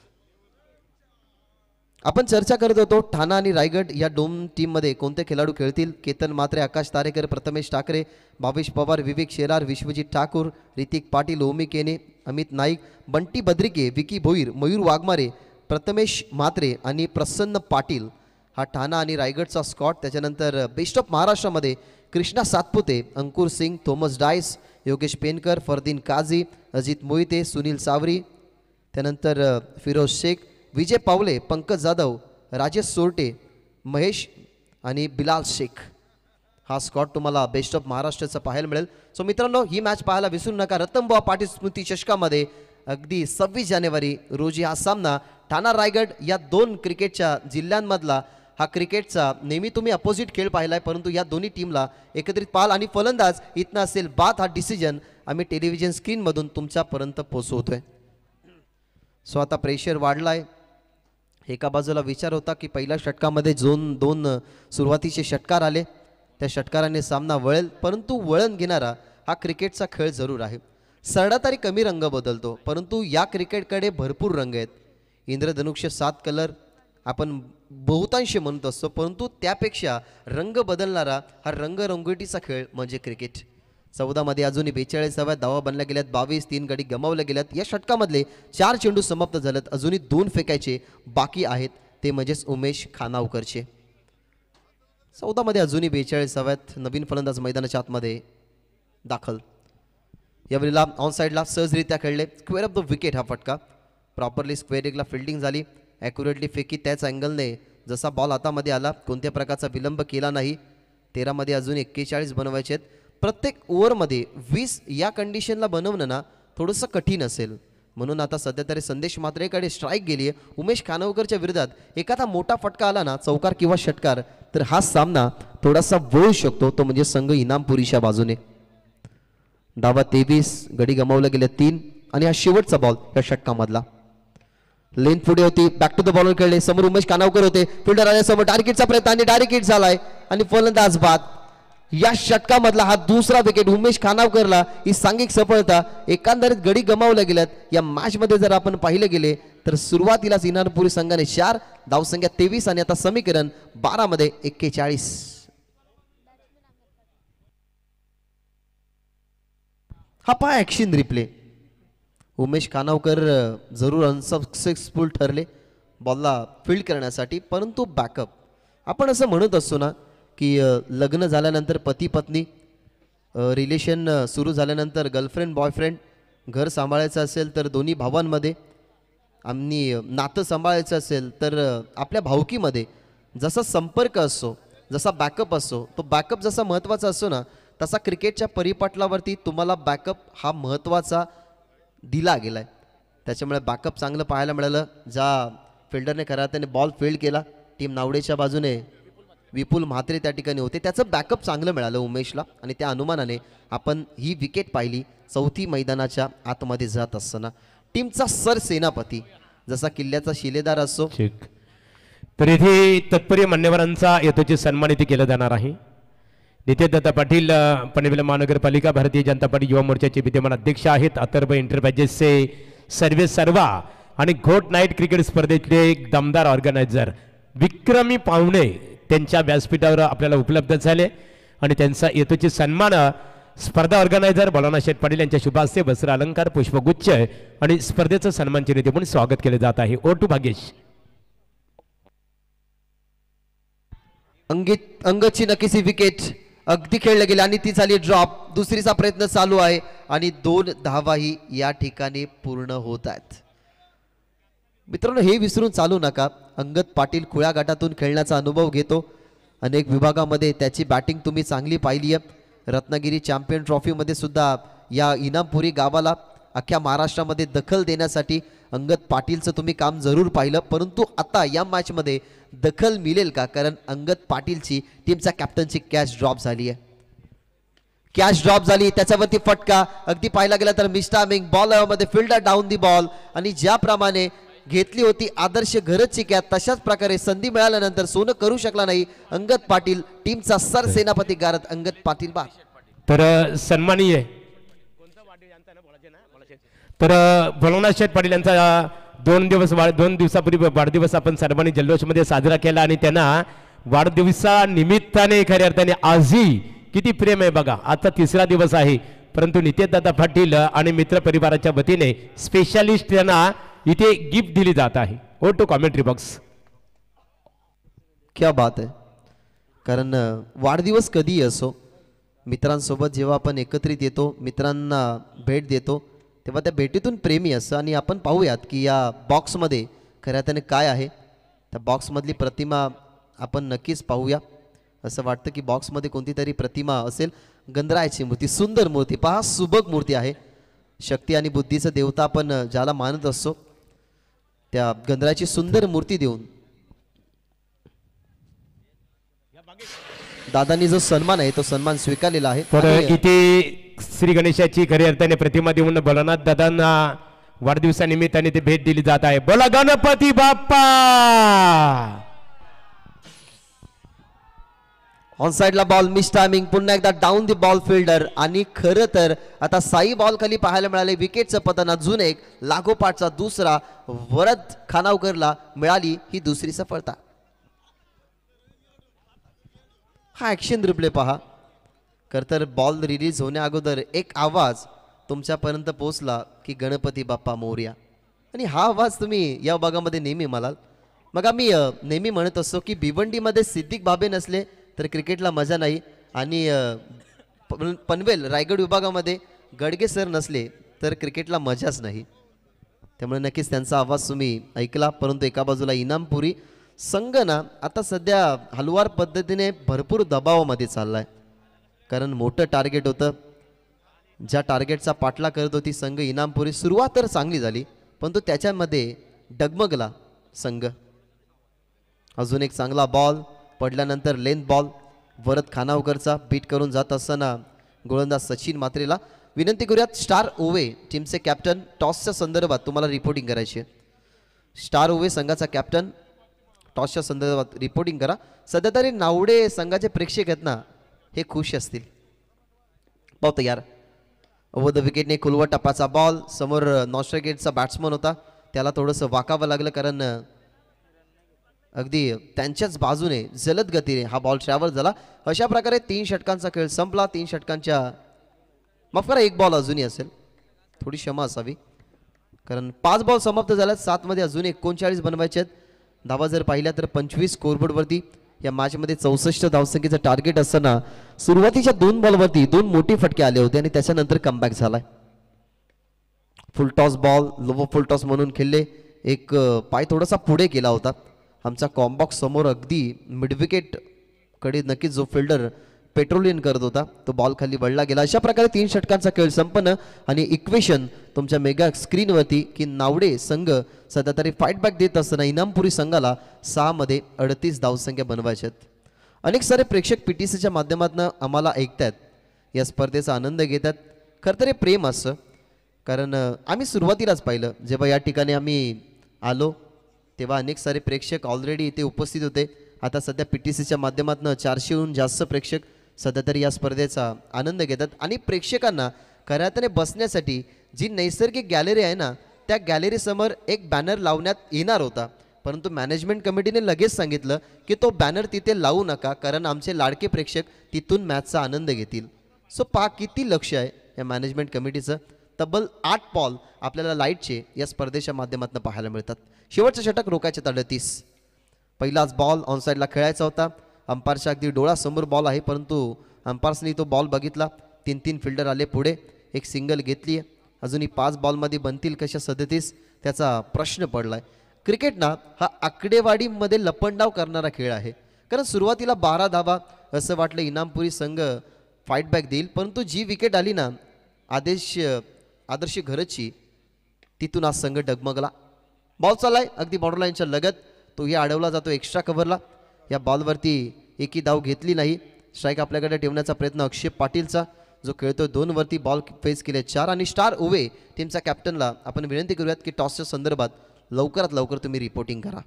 आपण चर्चा करत होतो ठाणा आणि रायगड या 2 टीममध्ये कोणते खेळाडू खेळतील. केतन मात्रे, आकाश तारेकर, प्रथमेश ठाकरे, भावेश पवार, विवेक शेलार, विश्वजित ठाकूर, ऋतिक पाटील, ओमी केने, अमित नाईक, बंटी बद्रिके, विकी भोईर, मयूर वाघमारे, प्रथमेश मात्रे आणि प्रसन्न पाटील हा ठाणा आणि रायगडचा स्कॉट. त्याच्यानंतर बेस्ट ऑफ महाराष्ट्रामध्ये कृष्णा सातपुते, अंकुर सिंग, थॉमस डायस, योगेश पेनकर, फरदीन काझी, अजित मोहिते, सुनील सावरी, त्यानंतर फिरोज शेख, विजय पावले, पंकज जाधव, राजेश सोरटे, महेश आणि बिलाल शेख हा स्कॉट तुम्हाला बेस्ट ऑफ महाराष्ट्राचा पाहायला मिळेल. सो मित्रांनो, ही मॅच पाहायला विसरू नका. रतनबुवा पाटील स्मृती चषकामध्ये अगदी 26 जानेवारी रोजी हा सामना ठाणा रायगड या 2 क्रिकेटच्या जिल्ह्यांमधला हा क्रिकेटचा नेहमी तुम्ही अपोजिट खेळ पाहिलाय परंतु या दोन्ही टीमला एकत्रित पाहाल आणि फलंदाज इथनं असेल बाद हा डिसिजन आम्ही टेलिव्हिजन स्क्रीनमधून तुमच्यापर्यंत पोहोचवतोय. सो आता प्रेशर वाढलाय. एका बाजूला विचार होता की पहिल्या षटकामध्ये 2 सुरुवातीचे षटकार आले त्या षटकाराने सामना वळेल परंतु वळण घेणारा हा क्रिकेटचा खेळ जरूर आहे. सरडा तरी कमी रंग बदलतो परंतु या क्रिकेटकडे भरपूर रंग आहेत. इंद्रधनुष्य 7 कलर आपण बहुतांश म्हणत असतो परंतु त्यापेक्षा रंग बदलणारा हा रंगरंगोटीचा खेळ म्हणजे क्रिकेट. 14 मध्ये अजूनही 42 धावा बनल्या गेल्यात. 22 3 गडी गमावल्या गेल्यात. या षटकामधले 4 चेंडू समाप्त झालेत. अजूनही 2 फेकायचे बाकी आहेत ते म्हणजेच उमेश खानावकरचे. 14 मध्ये अजूनही 42 नवीन फलंदाज मैदानाच्या आतमध्ये दाखल. यावेळेला ऑन साईडला सहजरित्या खेळले. स्क्वेअर ऑफ द विकेट हा फटका. प्रॉपरली स्क्वेअर लेगला फिल्डिंग झाली. ॲक्युरेटली फेकी त्याच अँगलने जसा बॉल हातामध्ये आला कोणत्या प्रकारचा विलंब केला नाही. 13 मध्ये अजून 41 बनवायचे आहेत. प्रत्येक ओव्हरमध्ये 20 या कंडिशनला बनवणं ना थोडंसं कठीण असेल म्हणून आता सध्या तरी संदेश मात्रेकडे स्ट्राईक गेली आहे. उमेश खानावकरच्या विरोधात एखादा मोठा फटका आला ना चौकार किंवा षटकार तर हा सामना थोडासा वळू शकतो तो म्हणजे संघ इनामपुरीच्या बाजूने. धावा 23 गडी गमावले गेले 3 आणि हा शेवटचा बॉल या षटकामधला. लेन पुढे होती. बॅक टू द बॉलर खेळले. समोर उमेश खानावकर होते. फिल्डर आल्यासमोर डायरेक्ट हिटचा प्रयत्न आणि डायरेक्ट हिट झालाय आणि फलंदाज बाद. या षटकामधला हा दुसरा विकेट उमेश खानावकरला ही सांघिक सफलता. एकंदरीत गडी गमावल्या गेल्यात या मॅच मध्ये. जर आपण पाहिले गेले तर सुरुवातीलाच इनामपुरी संघाने 4 धावसंख्या 23 आणि आता समीकरण 12 मध्ये 41. हा पहा ऍक्शन रिप्ले. उमेश खानावकर जरूर अनसक्सेसफुल ठरले बॉलला फील्ड करण्यासाठी, परंतु बॅकअप. आपण असं म्हणत असतो ना की लग्न झाल्यानंतर पती पत्नी रिलेशन सुरू झाल्यानंतर गर्लफ्रेंड बॉयफ्रेंड, घर सांभाळायचं असेल तर दोन्ही भावांमध्ये, आणि नातं सांभाळायचं असेल तर आपल्या भावकीमध्ये जसा संपर्क असतो, जसा बॅकअप असतो, तो बॅकअप जसा महत्त्वाचा असतो ना, तसा क्रिकेटच्या परिपटलावरती तुम्हाला बॅकअप हा महत्त्वाचा दिला गेला आहे. त्याच्यामुळे बॅकअप चांगलं पाहायला मिळालं. ज्या फिल्डरने खरा त्याने बॉल फील्ड केला टीम नावडेच्या बाजूने विपुल म्हात्रे त्या ठिकाणी होते, त्याचं बॅकअप चांगलं मिळालं उमेशला आणि त्या अनुमानाने आपण ही विकेट पाहिली. चौथी मैदानाच्या आतमध्ये जात असताना टीमचा सरसेनापती जसा किल्ल्याचा शिलेदार असतो, तर इथे तत्परी मान्यवरांचा यथोचित सन्मान इथे केला जाणार आहे. नितेशदत्त पाटील पनवेल महानगरपालिका भारतीय जनता पार्टी युवा मोर्चाचे विद्यमान अध्यक्ष आहेत. अथर्व एंटरप्राइजेसचे सर्वेसर्वा आणि घोट नाईट क्रिकेट स्पर्धेतले एक दमदार ऑर्गनायझर विक्रमी पाहुणे त्यांच्या व्यासपीठावर आपल्याला उपलब्ध झाले आणि त्यांचा यथोचित सन्मान स्पर्धा ऑर्गनायझर बलवना शेठ पाटील यांच्या शुभ हस्ते वस्त्र अलंकार पुष्पगुच्छ आणि स्पर्धेचं सन्मानचे नेते म्हणून स्वागत केले जात आहे. O to Bhagyesh. अंगची नक्कीच विकेट अगदी खेळले गेले आणि ती झाली ड्रॉप. दुसरीचा प्रयत्न चालू आहे आणि 2 धावाही या ठिकाणी पूर्ण होत आहेत. मित्रांनो, हे विसरून चालू नका, अंगद पाटील खुळ्या गटातून खेळण्याचा अनुभव घेतो. अनेक विभागामध्ये त्याची बॅटिंग तुम्ही चांगली पाहिली आहे. रत्नागिरी चॅम्पियन ट्रॉफीमध्ये सुद्धा या इनामपुरी गावाला अख्ख्या महाराष्ट्रामध्ये दखल देण्यासाठी अंगद पाटीलचं तुम्ही काम जरूर पाहिलं. परंतु आता या मॅचमध्ये दखल मिळेल का? कारण अंगद पाटीलची टीमच्या कॅप्टनची कॅच ड्रॉप झाली आहे. कॅच ड्रॉप झाली, त्याच्यावरती फटका. अगदी पाहायला गेला तर मिस्टामिंग बॉलमध्ये फिल्डर डाऊन दी बॉल आणि ज्याप्रमाणे घेतली होती आदर्श घरची कॅच, तशाच प्रकारे संधी मिळाल्यानंतर सोनं करू शकला नाही अंगद पाटील. टीमचा सरसेनापती गारद अंगद पाटील बा. तर सन्मानीय तर बलवना शेठ पाटील यांचा 2 दिवसापूर्वी वाढदिवस आपण सर्वांनी जल्लोषमध्ये साजरा केला आणि त्यांना वाढदिवसानिमित्ताने खऱ्या अर्थाने आजही किती प्रेम आहे बघा. आजचा 3रा दिवस आहे, परंतु नितेशदादा पाटील आणि मित्र परिवाराच्या वतीने स्पेशालिस्ट यांना इथे गिफ्ट दिली जात आहे. O to commentary box. क्या बात आहे. कारण वाढदिवस कधीही असो, मित्रांसोबत जेव्हा आपण एकत्रित येतो, मित्रांना भेट देतो, तेव्हा त्या भेटीतून प्रेमी असतं. आणि आपण पाहूयात की या बॉक्समध्ये खऱ्या त्याने काय आहे. त्या बॉक्समधली प्रतिमा आपण नक्कीच पाहूया. असं वाटतं की बॉक्समध्ये कोणती तरी प्रतिमा असेल. गणरायाची मूर्ती, सुंदर मूर्ती पहा, सुबक मूर्ती आहे. शक्ती आणि बुद्धीचं देवता आपण ज्याला मानत असतो त्या गणरायाची सुंदर मूर्ती देऊन दादांनी जो सन्मान आहे तो सन्मान स्वीकारलेला आहे. तर इथे श्री गणेशाची खऱ्या अर्थाने प्रतिमा देऊन भोलानाथ दादांना वाढदिवसानिमित्ताने ते भेट दिली जात आहे. बोला गणपती बाप्पा. ऑन साइडला बॉल मिस टायमिंग, पुन्हा एकदा डाऊन दी बॉल फिल्डर. आणि खरं तर आता साई बॉल खाली पाहायला मिळाले. विकेटचं पतन अजून एक, लागोपाठचा दुसरा. वरद खानावकरला मिळाली ही दुसरी सफलता. हा ऍक्शन रिप्ले पहा. खरं तर बॉल रिलीज होण्या अगोदर एक आवाज तुमच्यापर्यंत पोहोचला की गणपती बाप्पा मोरया. आणि हा आवाज तुम्ही या भागामध्ये नेहमी म्हणाल. मग आम्ही नेहमी म्हणत असतो की भिवंडीमध्ये सिद्दीक बाबे नसले तर क्रिकेटला मजा नाही. आणि पनवेल रायगड विभागामध्ये गडगे सर नसले तर क्रिकेटला मजाच नाही. त्यामुळे नक्कीच त्यांचा आवाज तुम्ही ऐकला. परंतु एका बाजूला इनामपुरी संघ ना आता सध्या हलवार पद्धतीने भरपूर दबावामध्ये चालला आहे. कारण मोठं टार्गेट होतं, ज्या टार्गेटचा पाठला करत होती संघ इनामपुरी. सुरुवात तर चांगली झाली, परंतु त्याच्यामध्ये डगमगला संघ. अजून एक चांगला बॉल पडल्यानंतर लेंथ बॉल वरद खानावकरचा बीट करून जात असताना गोलंदाज सचिन मात्रेला विनंती करूयात. स्टार ओवे टीमचे कॅप्टन, टॉसच्या संदर्भात तुम्हाला रिपोर्टिंग करायची आहे. स्टार ओवे संघाचा कॅप्टन, टॉसच्या संदर्भात रिपोर्टिंग करा. सध्या तरी नावडे संघाचे प्रेक्षक आहेत ना, हे खुश असतील. बॉल तयार. ओव्हर द विकेटने कुलवा टप्पाचा बॉल. समोर नॉस्ट्रेगेटचा बॅट्समन होता, त्याला थोडंसं वाकावं लागलं कारण अगदी त्यांच्याच बाजूने जलद गतीने हा बॉल ट्रॅव्हल झाला. अशा प्रकारे 3 षटकांचा खेळ संपला. 3 षटकांच्या माफ करा, 1 बॉल अजूनही असेल, थोडी क्षमा असावी कारण 5 बॉल समाप्त झाल्यात. 7 मध्ये अजून 39 बनवायचे आहेत. धावा जर पाहिल्या तर 25 स्कोरबोर्डवरती. या मॅचमध्ये 64 धावसंख्येचं टार्गेट असताना सुरुवातीच्या 2 बॉलवरती 2 मोठे फटके आले होते आणि त्याच्यानंतर कमबॅक झालाय. फुलटॉस बॉल, लोवर फुलटॉस म्हणून खेळले. एक पाय थोडासा पुढे केला होता. आमचा कॉम्बॉक्स समोर अगदी मिडविकेट कडे नक्कीच जो फिल्डर पेट्रोलियन करत होता तो बॉल खाली वळला गेला. अशा प्रकारे 3 षटकांचा खेळ संपन्न आणि इक्वेशन तुमच्या मेगा स्क्रीनवरती की नावडे संघ सध्या तरी फाईट बॅक देत असताना इनामपुरी संघाला 6 मध्ये 38 धावसंख्या बनवायच्या आहेत. अनेक सारे प्रेक्षक PTCच्या माध्यमातून आम्हाला ऐकतात, या स्पर्धेचा आनंद घेतात. खरं तर हे प्रेम असतं कारण आम्ही सुरुवातीलाच पाहिलं जेव्हा या ठिकाणी आम्ही आलो तेव्हा अनेक सारे प्रेक्षक ऑलरेडी इथे उपस्थित होते. आता सध्या PTCच्या माध्यमातून 400हून जास्त प्रेक्षक सध्या तरी या स्पर्धेचा आनंद घेतात. आणि प्रेक्षकांना खऱ्या अर्थाने बसण्यासाठी जी नैसर्गिक गॅलरी आहे ना, त्या गॅलरीसमोर एक बॅनर लावण्यात येणार होता, परंतु मॅनेजमेंट कमिटीने लगेच सांगितलं की तो बॅनर तिथे लावू नका कारण आमचे लाडके प्रेक्षक तिथून मॅचचा आनंद घेतील. सो पहा किती लक्ष आहे या मॅनेजमेंट कमिटीचं. तब्बल 8 बॉल आपल्याला लाईटचे या स्पर्धेच्या माध्यमातून पाहायला मिळतात. शेवटचं षटक रोखायचे 38. पहिलाच बॉल ऑनसाईडला खेळायचा होता. अंपायरच्या अगदी डोळ्यासमोर बॉल आहे, परंतु अंपायर्सनी तो बॉल बघितला. 3 फिल्डर आले पुढे, एक सिंगल घेतली. अजूनही 5 बॉलमध्ये बनतील कशा 37 त्याचा प्रश्न पडलाय. क्रिकेट ना हा आकडेवाडीमध्ये लपंडाव करणारा खेळ आहे. कारण सुरुवातीला 12 धावा असं वाटलं इनामपुरी संघ फाईट बॅक देईल, परंतु जी विकेट आली ना आदर्श घरची, तिथून आज संघ डगमगला. बॉल चाललाय अगदी बॉर्डर लाईनच्या लगत, तोही अडवला जातो एक्स्ट्रा कव्हरला. या बॉलवरती एकही धाव घेतली नाही. स्ट्राईक आपल्याकडे ठेवण्याचा प्रयत्न अक्षय पाटीलचा, जो खेळतोय 2 वरती. बॉल फेस केले 4 आणि स्टार उवे टीमच्या कॅप्टनला आपण विनंती करूयात की टॉसच्या संदर्भात लवकरात लवकर तुम्ही रिपोर्टिंग करा.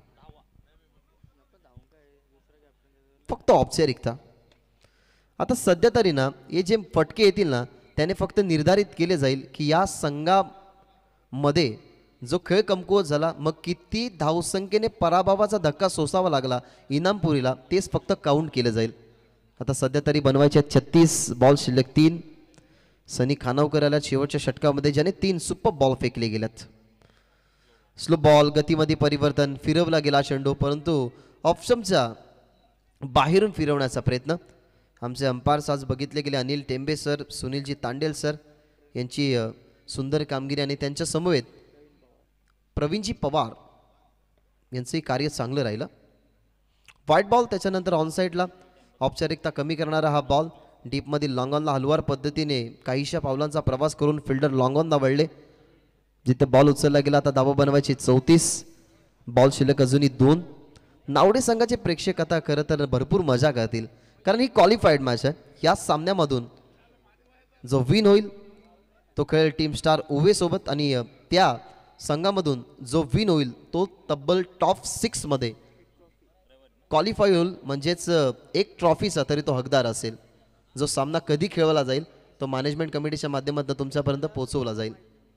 फक्त औपचारिकता. आता सध्या तरी ना हे जे फटके येतील ना त्याने फक्त निर्धारित केले जाईल की या संघामध्ये जो खेळ कमकुवत झाला, मग किती धावसंख्येने पराभवाचा धक्का सोसावा लागला इनामपुरीला, तेच फक्त काउंट केलं जाईल. आता सध्या तरी बनवायचे 36 बॉल शिल्लक 3. सनी खानावकर आल्या शेवटच्या षटकामध्ये, ज्याने 3 सुपर बॉल फेकले गेल्यात. स्लो बॉल, गतीमध्ये परिवर्तन, फिरवला गेला चेंडू, परंतु ऑप्शनच्या बाहेरून फिरवण्याचा प्रयत्न. आमचे अंपायर्स आज बघितले गेले अनिल टेंबे सर, सुनीलजी तांडेल सर यांची सुंदर कामगिरी आणि त्यांच्या समवेत प्रवीणजी पवार यांचंही कार्य चांगलं राहिलं. व्हाईट बॉल, त्याच्यानंतर ऑनसाईडला औपचारिकता कमी करणारा हा बॉल. डीपमधील लॉंग ऑनला हलवार पद्धतीने काहीशा पावलांचा प्रवास करून फिल्डर लॉंग ऑनला वळले. जिथे बॉल उचलला गेला. आता धावा बनवायची 34. बॉल शिल्लक अजूनही 2. नावडे संघाचे प्रेक्षक आता खरं तर भरपूर मजा करतील कारण ही क्वालिफाईड मॅच आहे. या सामन्यामधून जो विन होईल तो खेळेल टीम स्टार उवे सोबत आणि त्या संघामधून जो विन होईल तो तब्बल टॉप 6 मध्ये क्वालिफाय होईल, म्हणजेच एक ट्रॉफीचा तरी तो हकदार असेल. जो सामना कधी खेळवला जाईल तो मॅनेजमेंट कमिटीच्या माध्यमातून तुमच्यापर्यंत पोहोचवला जाईल.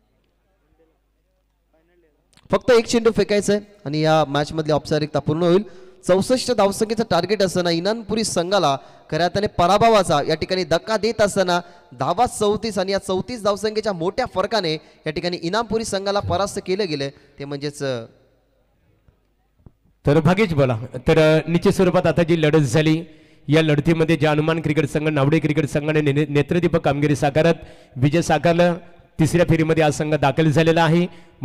फक्त एक चेंडू फेकायचा आहे आणि या मॅच मधली औपचारिकता पूर्ण होईल. 64 धावसंख्येचं टार्गेट असताना इनामपुरी संघाला खऱ्या अर्थाने पराभवाचा या ठिकाणी धक्का देत असताना धावा 34 आणि या 34 धावसंख्येच्या मोठ्या फरकाने या ठिकाणी इनामपुरी संघाला परास्त केलं गेलं. ते म्हणजेच तर भाग्यच बोला. तर निश्चित स्वरूपात आता जी लढत झाली या लढतीमध्ये जानुमान क्रिकेट संघ, नावडे क्रिकेट संघाने नेत्रदीपक कामगिरी साकारत विजय साकारलं. 3ऱ्या फेरीमध्ये हा संघ दाखल झालेला आहे.